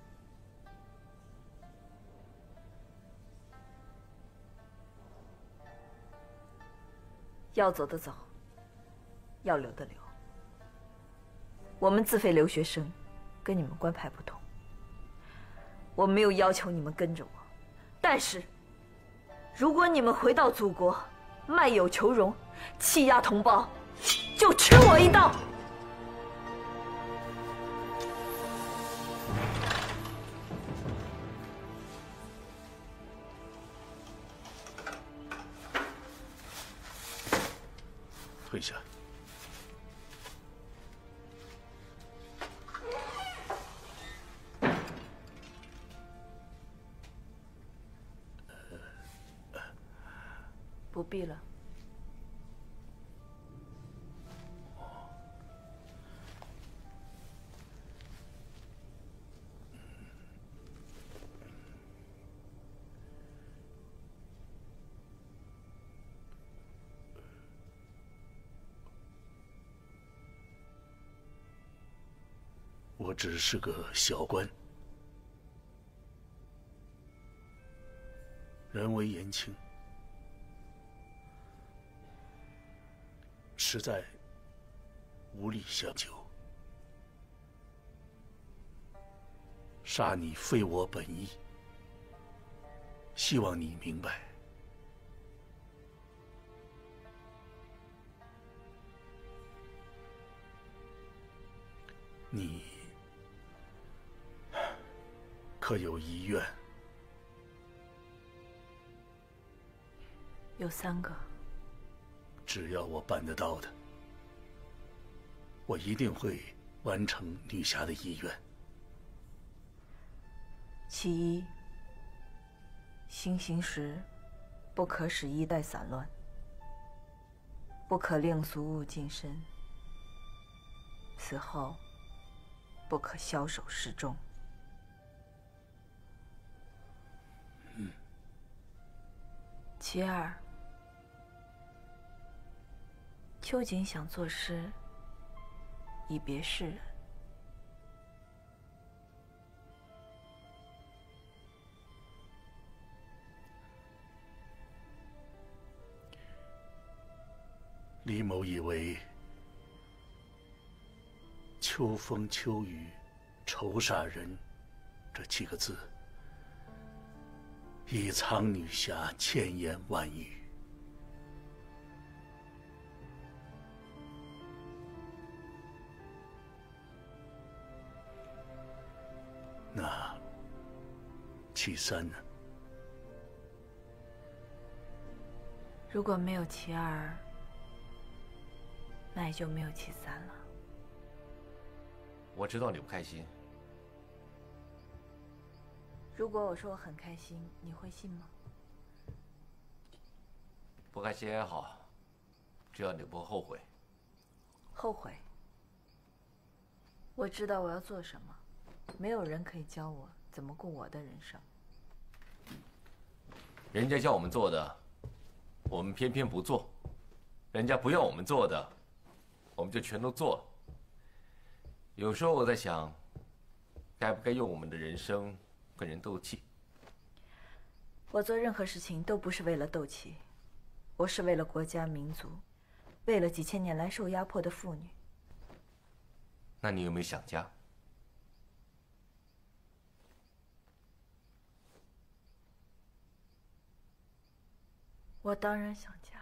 要走的走，要留的留。我们自费留学生，跟你们官派不同。我没有要求你们跟着我，但是，如果你们回到祖国，卖友求荣，欺压同胞，就吃我一刀。 退下。 不必了。 我只是个小官，人微言轻，实在无力相救。杀你非我本意，希望你明白。你可有遗愿？ 有三个。 只要我办得到的，我一定会完成女侠的遗愿。 其一，行刑时不可使衣带散乱，不可令俗物近身，死后不可枭首示众。 嗯。 其二，秋瑾想作诗，以别世人。 李某以为“秋风秋雨愁煞人”这七个字，已藏女侠千言万语。那其三呢？ 如果没有其二，那也就没有其三了。 我知道你不开心。 如果我说我很开心，你会信吗？ 不开心也好，只要你不后悔。 后悔？我知道我要做什么，没有人可以教我怎么过我的人生。 人家叫我们做的，我们偏偏不做；人家不要我们做的，我们就全都做。有时候我在想，该不该用我们的人生跟人斗气？ 我做任何事情都不是为了斗气，我是为了国家民族，为了几千年来受压迫的妇女。 那你有没有想家？ 我当然想家，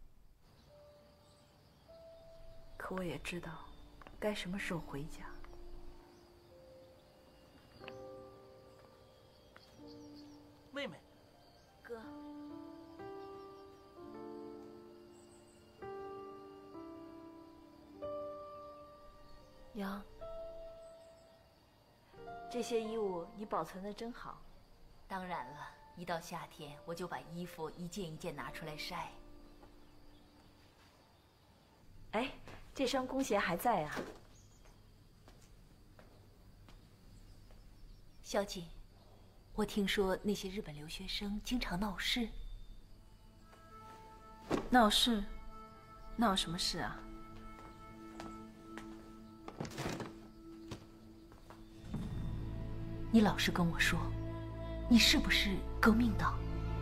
可我也知道该什么时候回家。 妹妹， 哥，杨，这些衣物你保存的真好。 当然了。一到夏天，我就把衣服一件一件拿出来晒。 哎，这双弓鞋还在啊？ 小姐，我听说那些日本留学生经常闹事。 闹事？闹什么事啊？ 你老实跟我说。你是不是革命党？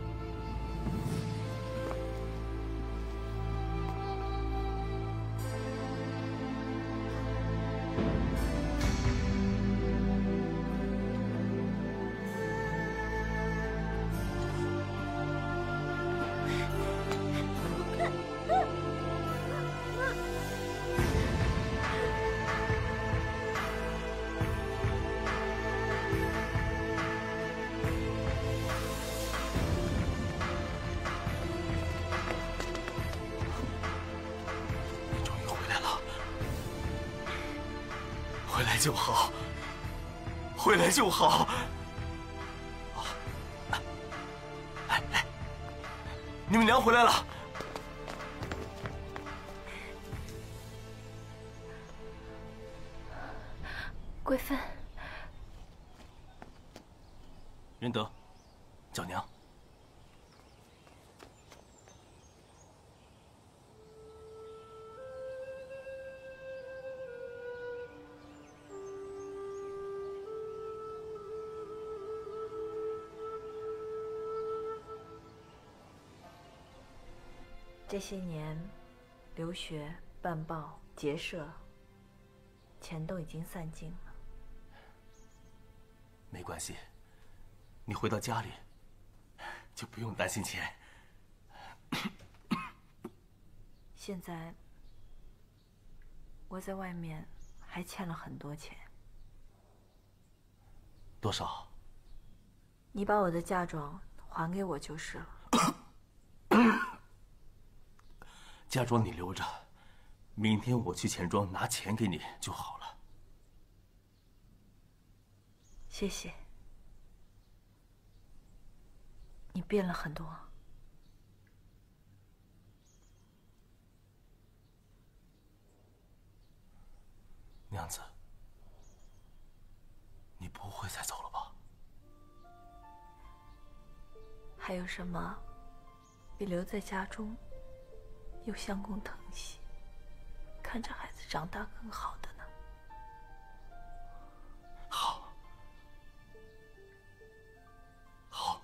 就好，回来就好。哎哎，你们娘回来了。 贵妃， 仁德，叫娘。 这些年，留学、办报、结社，钱都已经散尽了。 没关系，你回到家里就不用担心钱。 现在我在外面还欠了很多钱。 多少？ 你把我的嫁妆还给我就是了。 嫁妆你留着，明天我去钱庄拿钱给你就好了。 谢谢。你变了很多。 娘子，你不会再走了吧？ 还有什么比留在家中又相共疼惜，看着孩子长大更好的呢？ 好，好。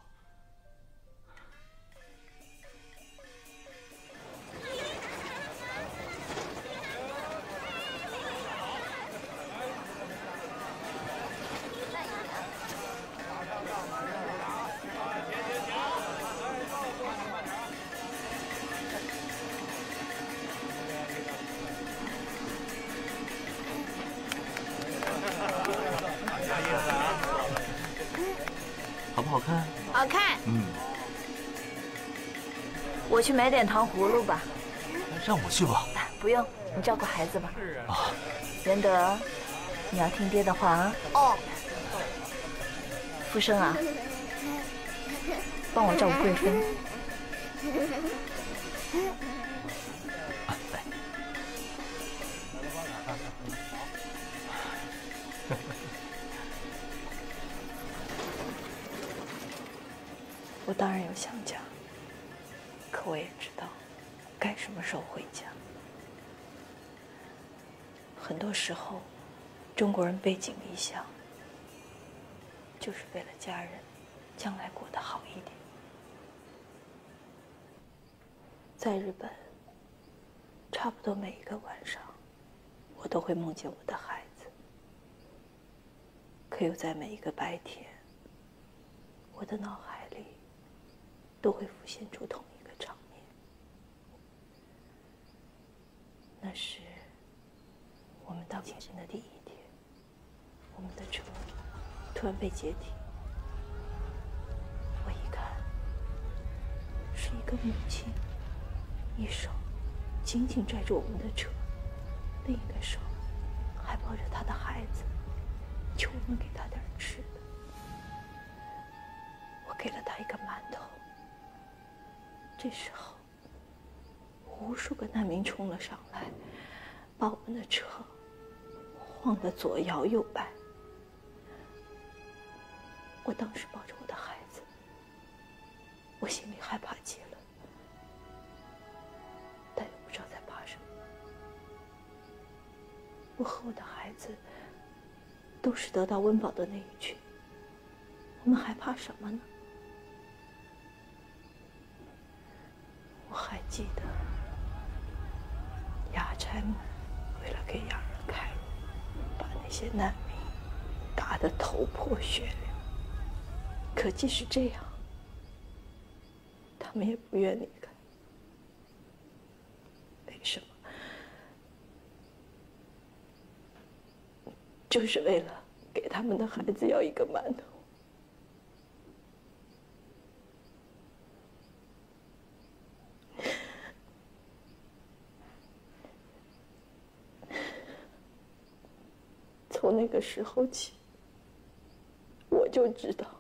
好不好看？ 好看。 嗯。 我去买点糖葫芦吧。 让我去吧。 不用，你照顾孩子吧。 啊， 仁德，你要听爹的话啊。 哦。 福生啊，帮我照顾贵妃。 啊，来。 我当然有想家，可我也知道该什么时候回家。很多时候，中国人背井离乡，就是为了家人将来过得好一点。在日本，差不多每一个晚上，我都会梦见我的孩子。可又在每一个白天，我的脑海里都会浮现出同一个场面。那是我们到前线的第一天，我们的车突然被解体。我一看，是一个母亲，一手紧紧拽住我们的车，另一个手还抱着她的孩子，求我们给她点吃的。我给了她一个馒头。这时候，无数个难民冲了上来，把我们的车晃得左摇右摆。我当时抱着我的孩子，我心里害怕极了，但又不知道在怕什么。我和我的孩子都是得到温饱的那一群，我们还怕什么呢？我还记得，衙差们为了给洋人开路，把那些难民打得头破血流。可即使这样，他们也不愿离开。为什么？就是为了给他们的孩子要一个馒头。从那个时候起，我就知道，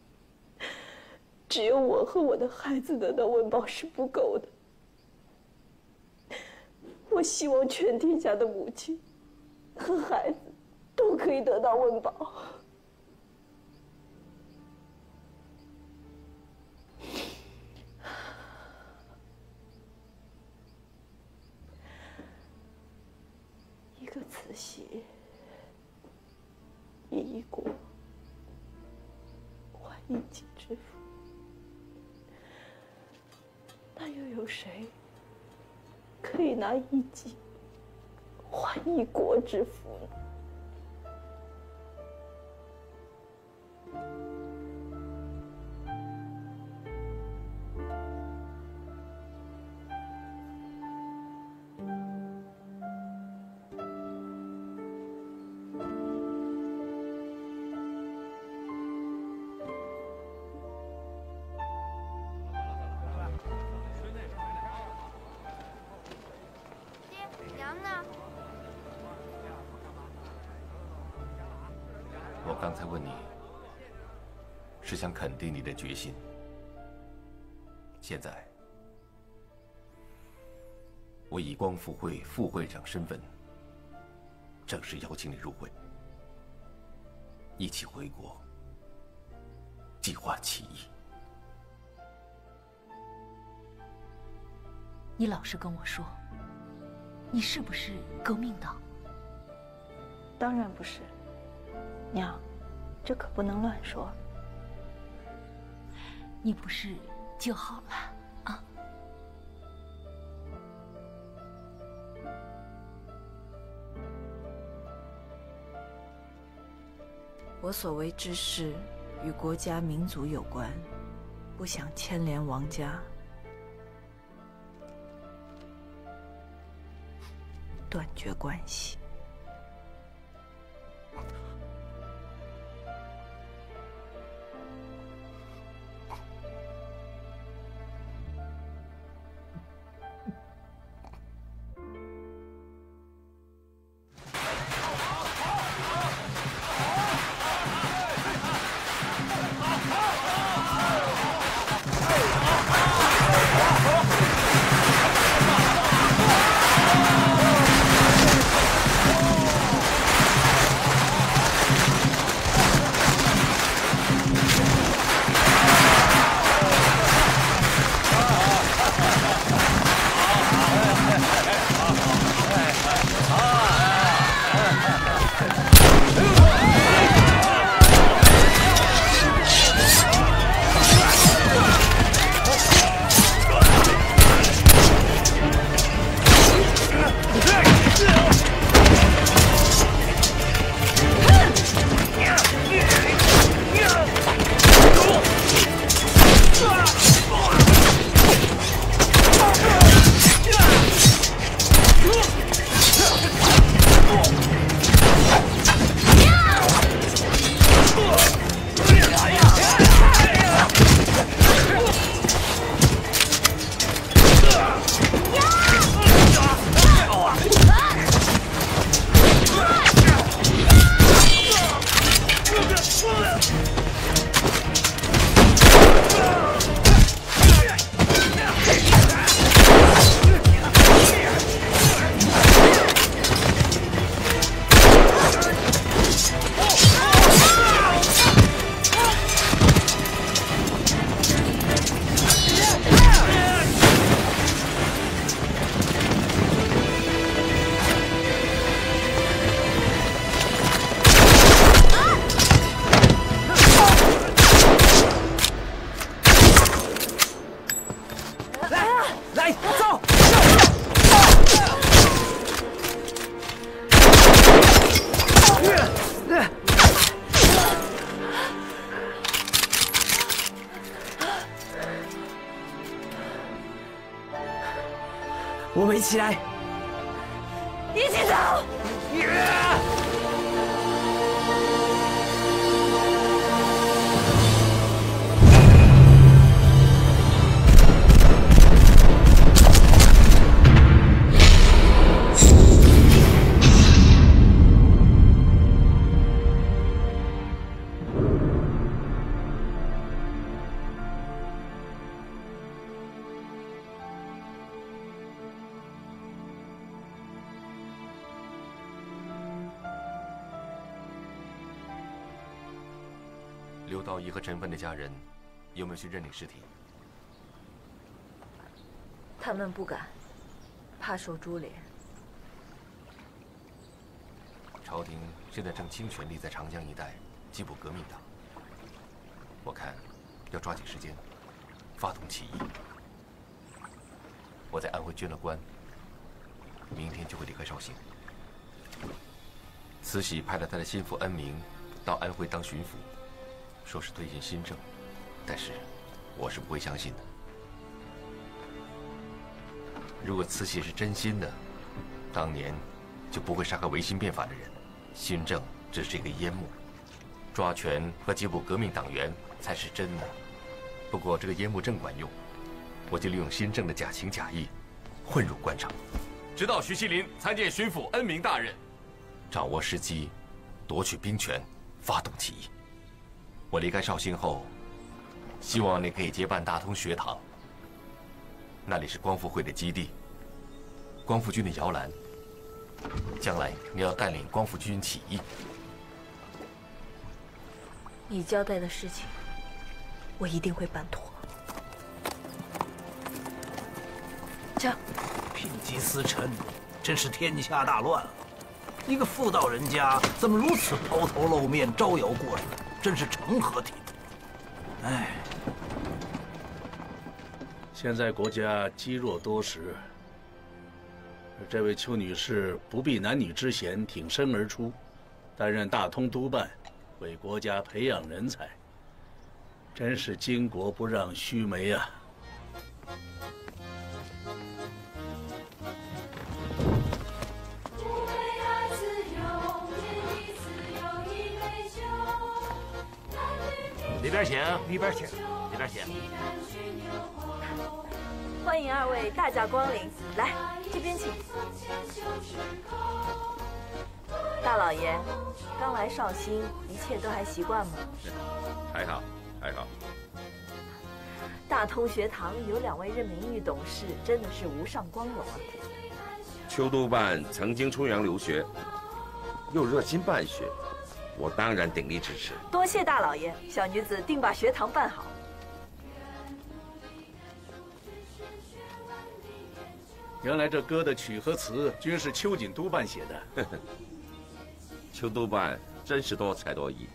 只有我和我的孩子得到温饱是不够的。我希望全天下的母亲和孩子都可以得到温饱。一个慈禧，以一国换一己之福，那又有谁可以拿一己换一国之福呢？ 我刚才问你，是想肯定你的决心。现在，我以光复会副会长身份，正式邀请你入会，一起回国，计划起义。 你老实跟我说，你是不是革命党？ 当然不是。娘，这可不能乱说。 你不是就好了啊？ 我所为之事与国家民族有关，不想牵连王家，断绝关系。 我们一起来， 一起走。 刘道义和陈芬的家人有没有去认领尸体？ 他们不敢，怕受株连。 朝廷现在正倾全力在长江一带缉捕革命党，我看要抓紧时间发动起义。我在安徽捐了官，明天就会离开绍兴。慈禧派了他的心腹恩明到安徽当巡抚，说是推行新政，但是我是不会相信的。如果慈禧是真心的，当年就不会杀个维新变法的人。新政只是一个烟幕，抓权和缉捕革命党员才是真的。不过这个烟幕正管用，我就利用新政的假情假意，混入官场，直到徐锡麟参见巡抚恩明大人，掌握时机，夺取兵权，发动起义。我离开绍兴后，希望你可以接办大通学堂，那里是光复会的基地，光复军的摇篮。将来你要带领光复军起义。 你交代的事情，我一定会办妥。这样， 聘鸡司晨，真是天下大乱了。一个妇道人家怎么如此抛头露面、招摇过市，真是成何体统？哎， 现在国家积弱多食。这位邱女士不避男女之嫌，挺身而出，担任大通督办，为国家培养人才，真是巾帼不让须眉啊！ 里边请，里边请，里边请。 欢迎二位大驾光临，来这边请。大老爷，刚来绍兴，一切都还习惯吗？ 还好，还好。 大通学堂有两位任名誉董事，真的是无上光荣啊！ 邱督办曾经出洋留学，又热心办学，我当然鼎力支持。 多谢大老爷，小女子定把学堂办好。 原来这歌的曲和词均是邱瑾督办写的。 邱督办真是多才多艺。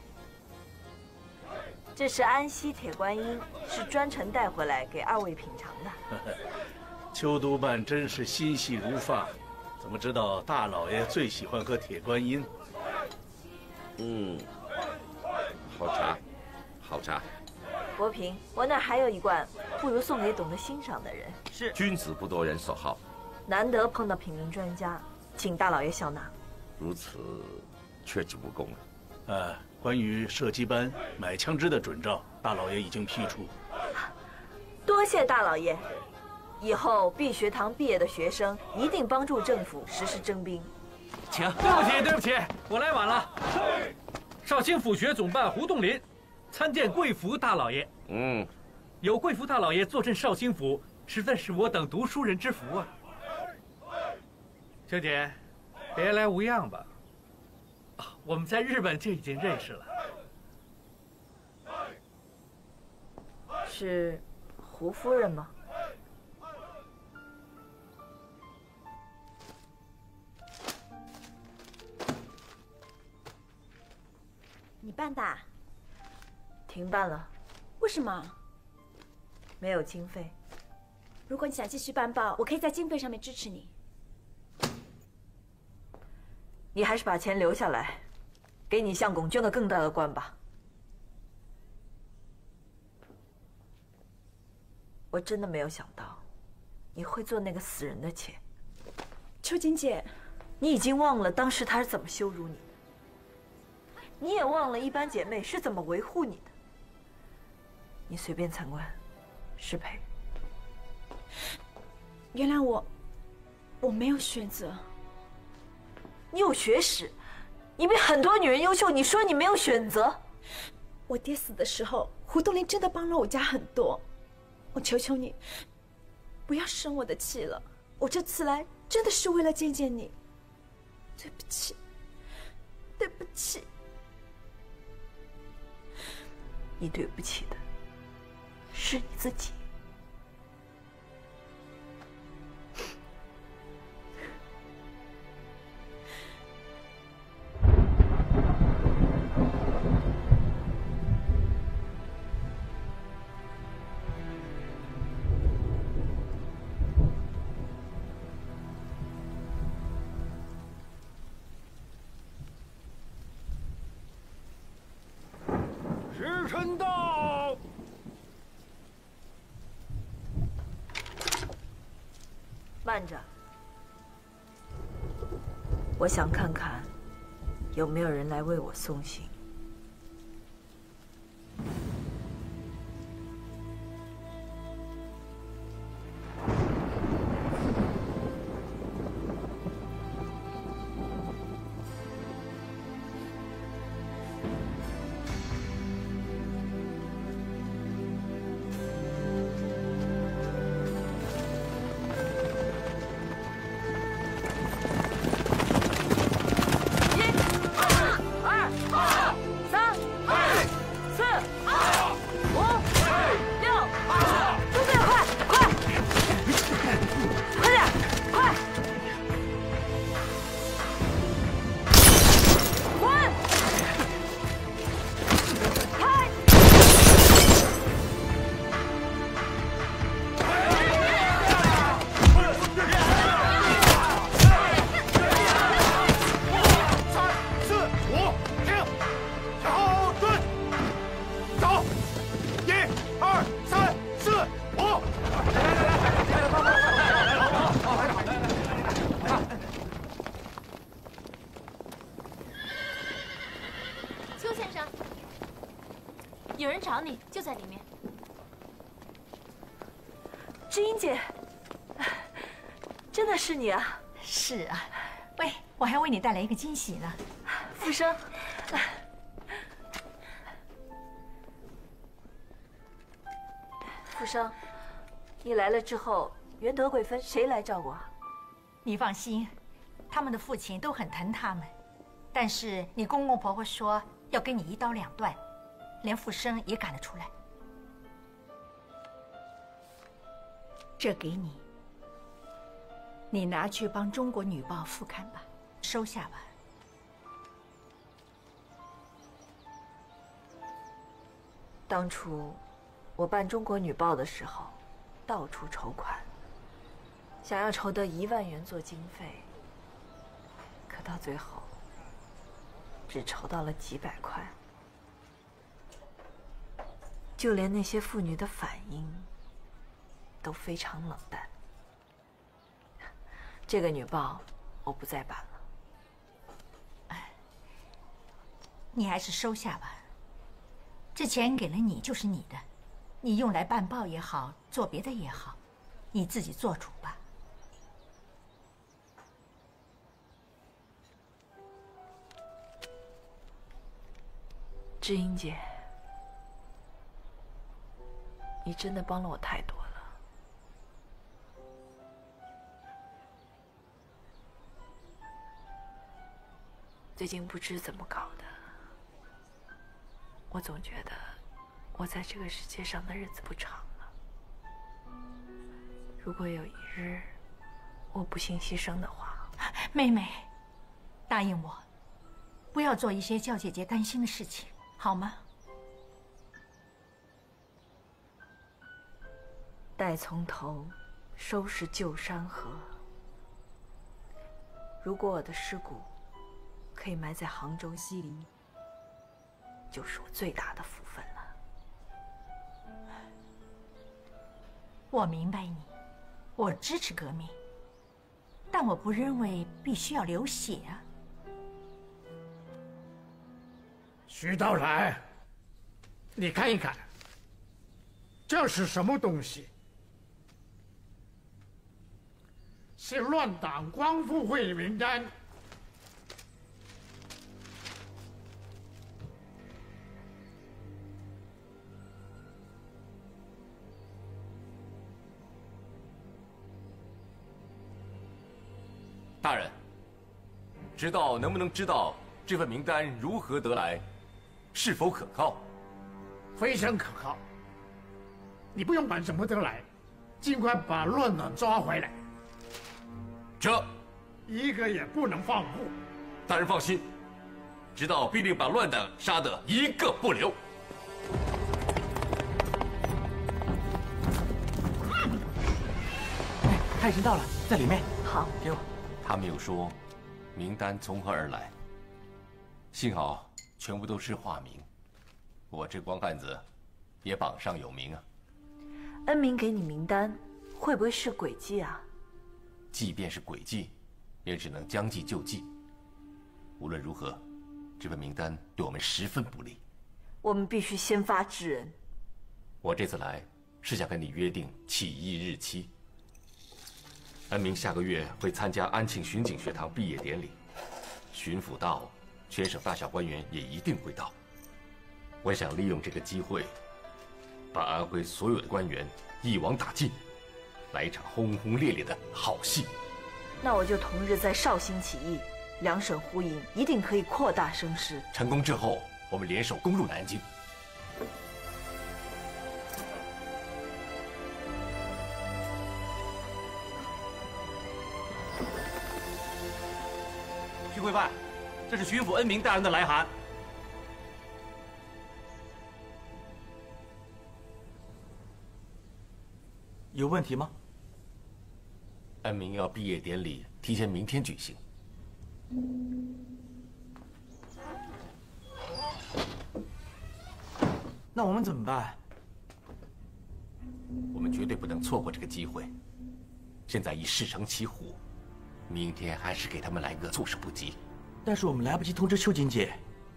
这是安溪铁观音，是专程带回来给二位品尝的。 邱督办真是心细如发，怎么知道大老爷最喜欢喝铁观音？ 嗯，好茶，好茶。 伯平，我那儿还有一罐，不如送给懂得欣赏的人。 是。君子不多人所好。 难得碰到品茗专家，请大老爷笑纳。 如此，确实不公了。 呃，关于射击班买枪支的准照，大老爷已经批出。 多谢大老爷，以后敝学堂毕业的学生一定帮助政府实施征兵。 请。 对不起，对不起，我来晚了。绍兴府学总办胡栋林，参见贵府大老爷。 嗯， 有贵府大老爷坐镇绍兴府，实在是我等读书人之福啊。秋姐，别来无恙吧？我们在日本就已经认识了。 是胡夫人吗？ 你办的？ 停办了。 为什么？ 没有经费。 如果你想继续办报，我可以在经费上面支持你。 你还是把钱留下来，给你相公捐个更大的官吧。我真的没有想到，你会做那个死人的钱。 秋瑾姐， 你已经忘了当时他是怎么羞辱你的，你也忘了一般姐妹是怎么维护你的。你随便参观，失陪。 原谅我，我没有选择。 你有学识，你比很多女人优秀，你说你没有选择？ 我爹死的时候，胡东林真的帮了我家很多。我求求你，不要生我的气了。我这次来真的是为了见见你。对不起，对不起。 你对不起的是你自己。 时辰到。 慢着，我想看看有没有人来为我送行。 有人找你，就在里面。 知音姐，真的是你啊！ 是啊，喂，我还为你带来一个惊喜呢。 福生，福生，你来了之后，袁德贵芬谁来照顾啊？ 你放心，他们的父亲都很疼他们，但是你公公婆婆说要跟你一刀两断，连福生也赶了出来。这给你，你拿去帮中国女报副刊吧，收下吧。 当初我办中国女报的时候，到处筹款，想要筹得一万元做经费，可到最后只筹到了几百块，就连那些妇女的反应都非常冷淡。这个女报我不再办了。 你还是收下吧，这钱给了你就是你的，你用来办报也好，做别的也好，你自己做主吧。 知音姐，你真的帮了我太多了。最近不知怎么搞的，我总觉得我在这个世界上的日子不长了。如果有一日我不幸牺牲的话， 妹妹，答应我，不要做一些叫姐姐担心的事情，好吗？ 待从头收拾旧山河。如果我的尸骨可以埋在杭州西陵，就是我最大的福分了。 我明白你，我支持革命， 但我不认为必须要流血啊。 徐道来，你看一看，这是什么东西？是乱党光复会名单。 大人，知道能不能知道这份名单如何得来，是否可靠？ 非常可靠。你不用管怎么得来，尽快把乱党抓回来。 这一个也不能放过。 大人放心，知道必定把乱党杀得一个不留。 哎，他已经到了，在里面。 好， 给我。 他没有说名单从何而来，幸好全部都是化名，我这光汉子也榜上有名啊。 恩明给你名单，会不会是诡计啊？ 即便是诡计，也只能将计就计。无论如何，这份名单对我们十分不利。 我们必须先发制人。 我这次来是想跟你约定起义日期。恩明下个月会参加安庆巡警学堂毕业典礼，巡抚到，全省大小官员也一定会到。我想利用这个机会，把安徽所有的官员一网打尽，来一场轰轰烈烈的好戏。 那我就同日在绍兴起义，两省呼应，一定可以扩大声势。 成功之后，我们联手攻入南京。 徐会办，这是巡抚恩明大人的来函。有问题吗？ 恩明要毕业典礼提前明天举行。 那我们怎么办？ 我们绝对不能错过这个机会。现在已事成骑虎，明天还是给他们来个措手不及。 但是我们来不及通知秋瑾姐。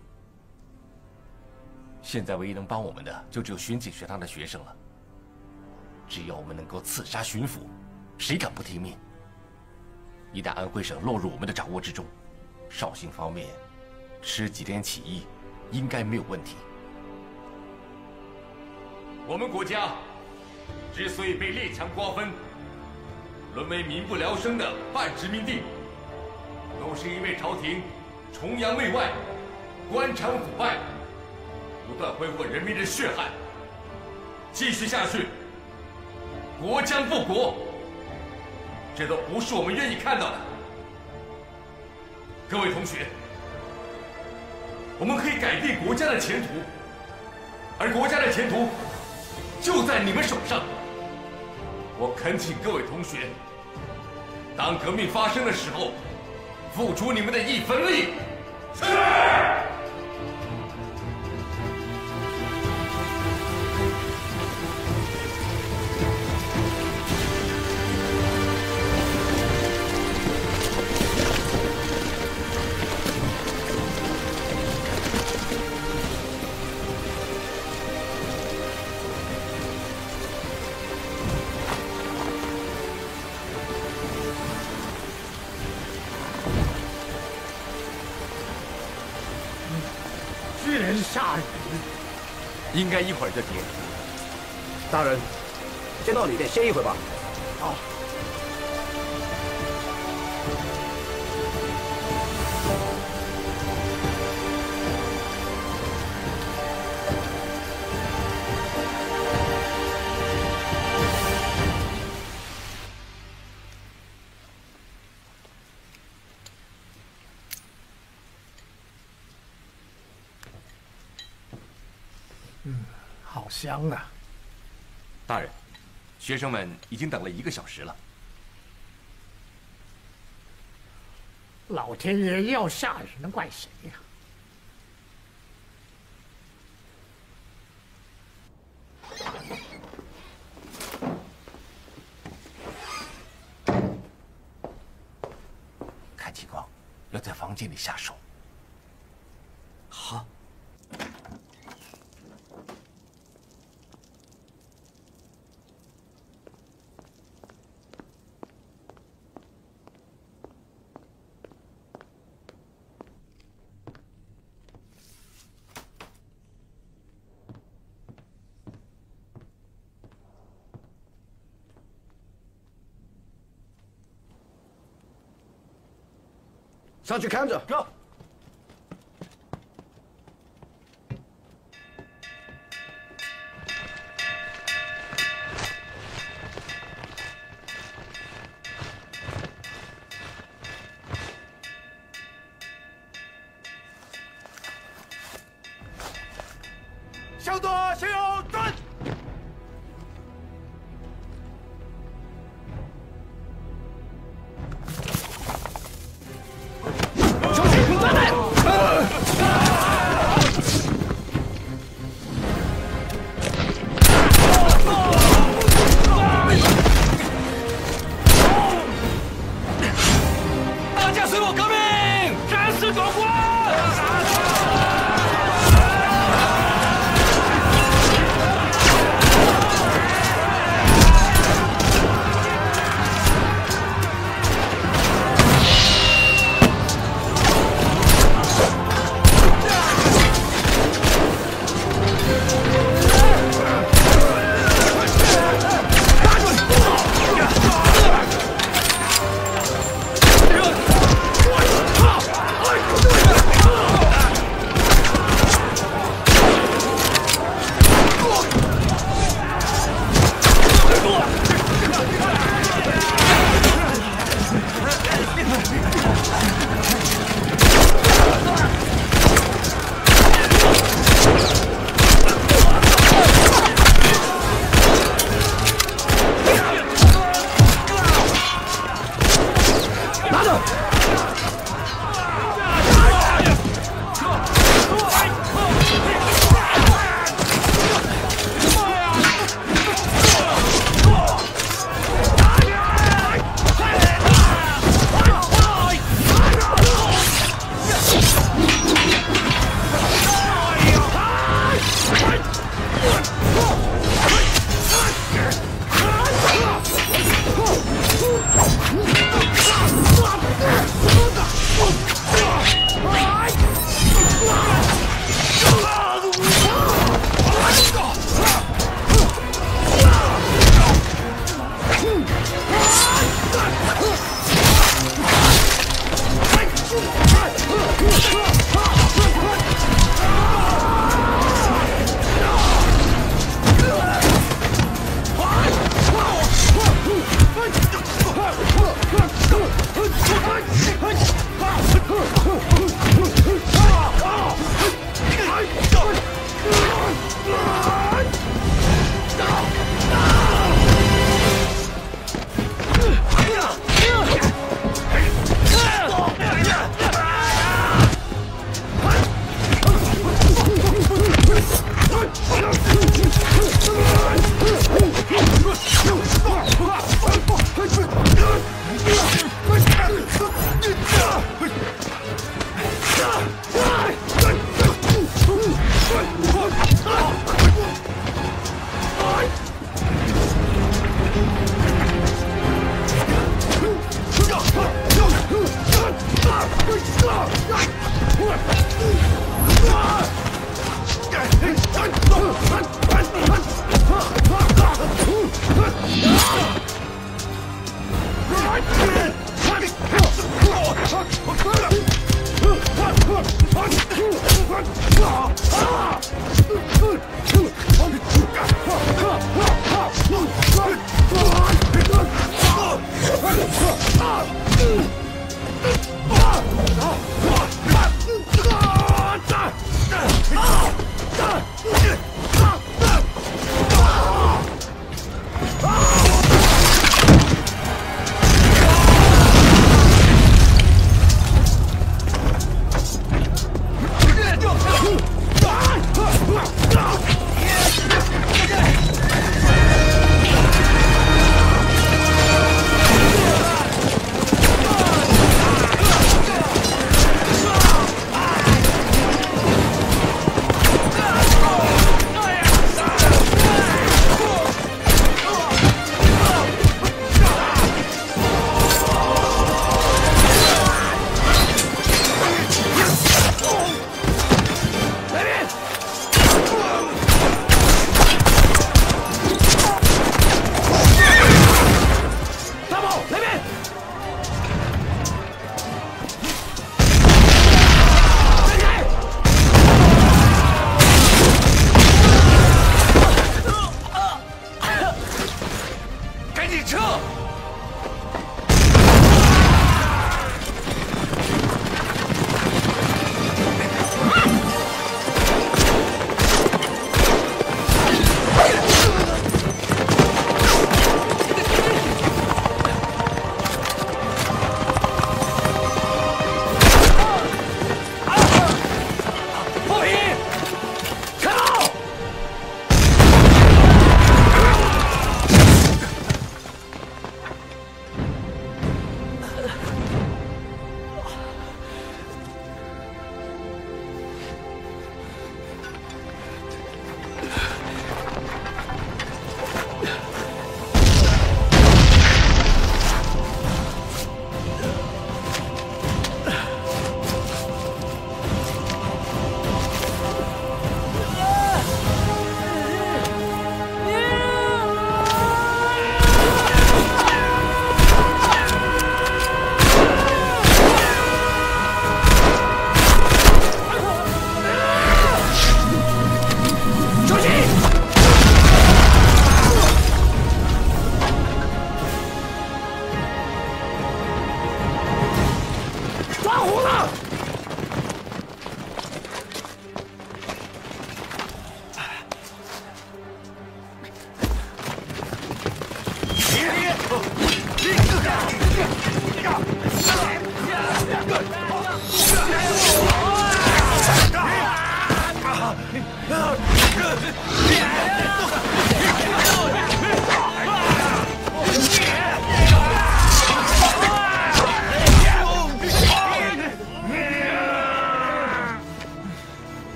现在唯一能帮我们的，就只有巡警学堂的学生了。只要我们能够刺杀巡抚，谁敢不听命？一旦安徽省落入我们的掌握之中，绍兴方面迟几天起义，应该没有问题。我们国家之所以被列强瓜分，沦为民不聊生的半殖民地，都是因为朝廷崇洋媚外，官场腐败，不断挥霍人民的血汗。继续下去，国将复国，这都不是我们愿意看到的。各位同学，我们可以改变国家的前途，而国家的前途就在你们手上。我恳请各位同学，当革命发生的时候，付出你们的一分力。是。 居然下雨， 应该一会儿就停。 大人，先到里面歇一会吧。 好。嗯，好香啊！ 大人，学生们已经等了一个小时了。 老天爷要下雨，能怪谁呀？ 在房间里下手。 好。 上去看着。 走。向左，向右，转。小心！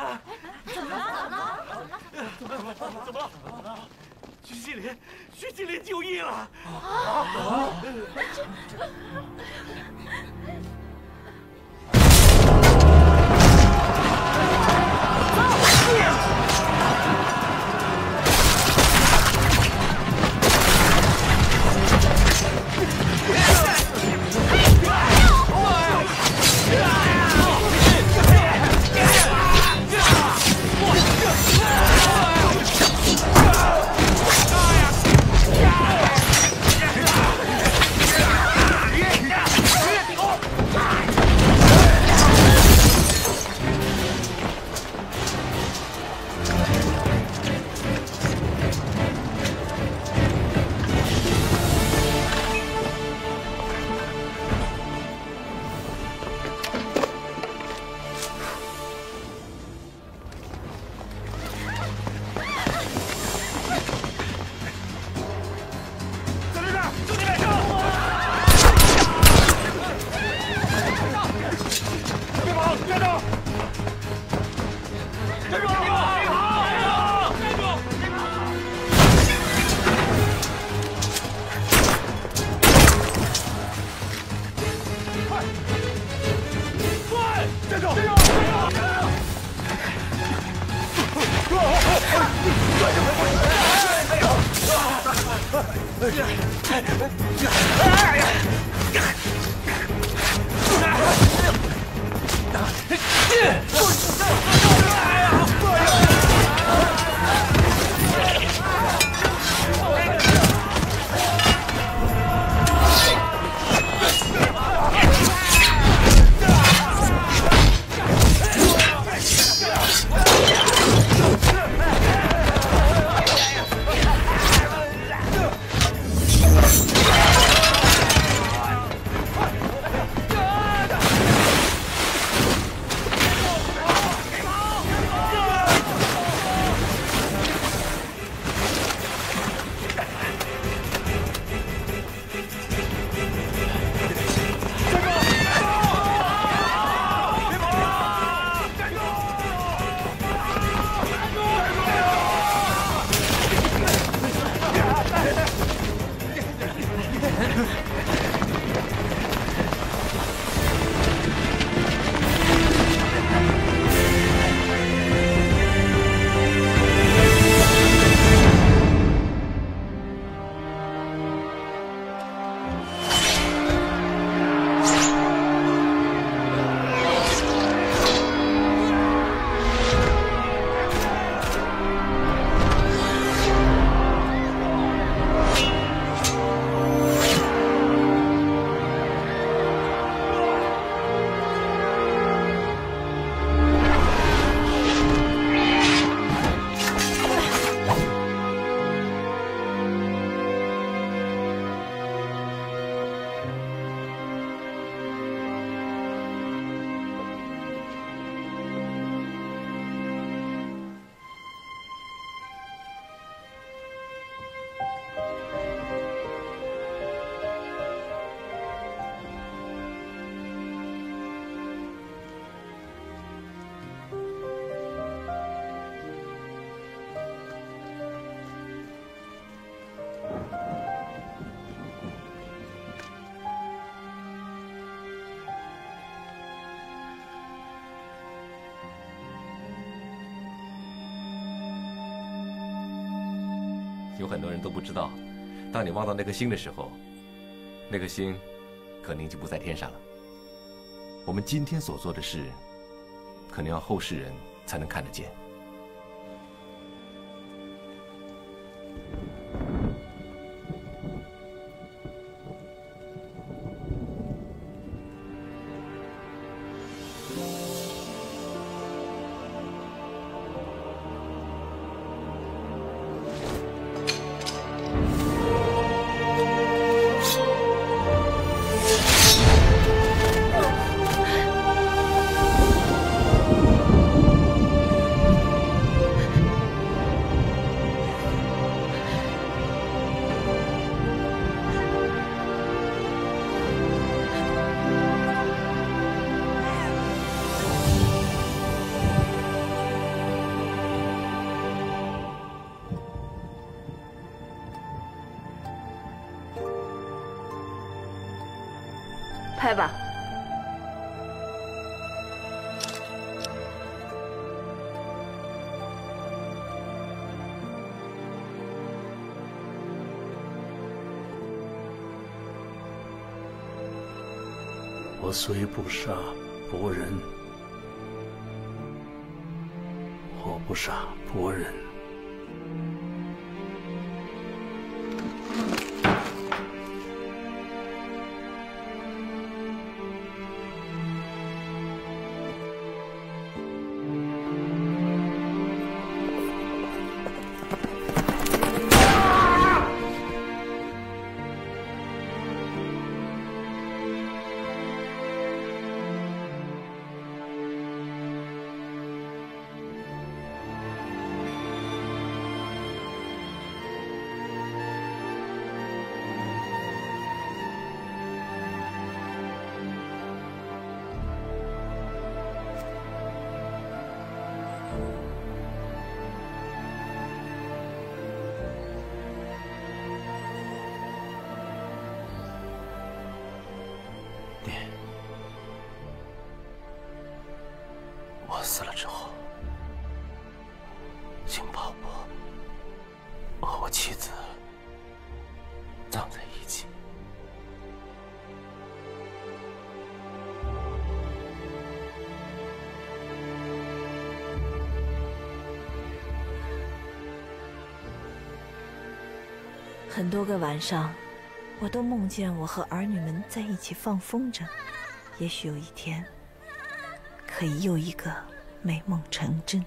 怎么了？怎么了？怎么了？怎么了？徐继林，徐继林就医了！啊！ 有很多人都不知道，当你望到那颗星的时候，那颗星可能已经不在天上了。我们今天所做的事，可能要后世人才能看得见。 拍吧。 我虽不杀伯仁，我不杀伯仁。 我死了之后，请把我和我妻子葬在一起。 很多个晚上，我都梦见我和儿女们在一起放风筝。也许有一天，可以又一个美梦成真。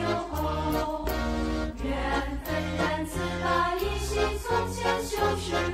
缘分然自把一夕从前修饰。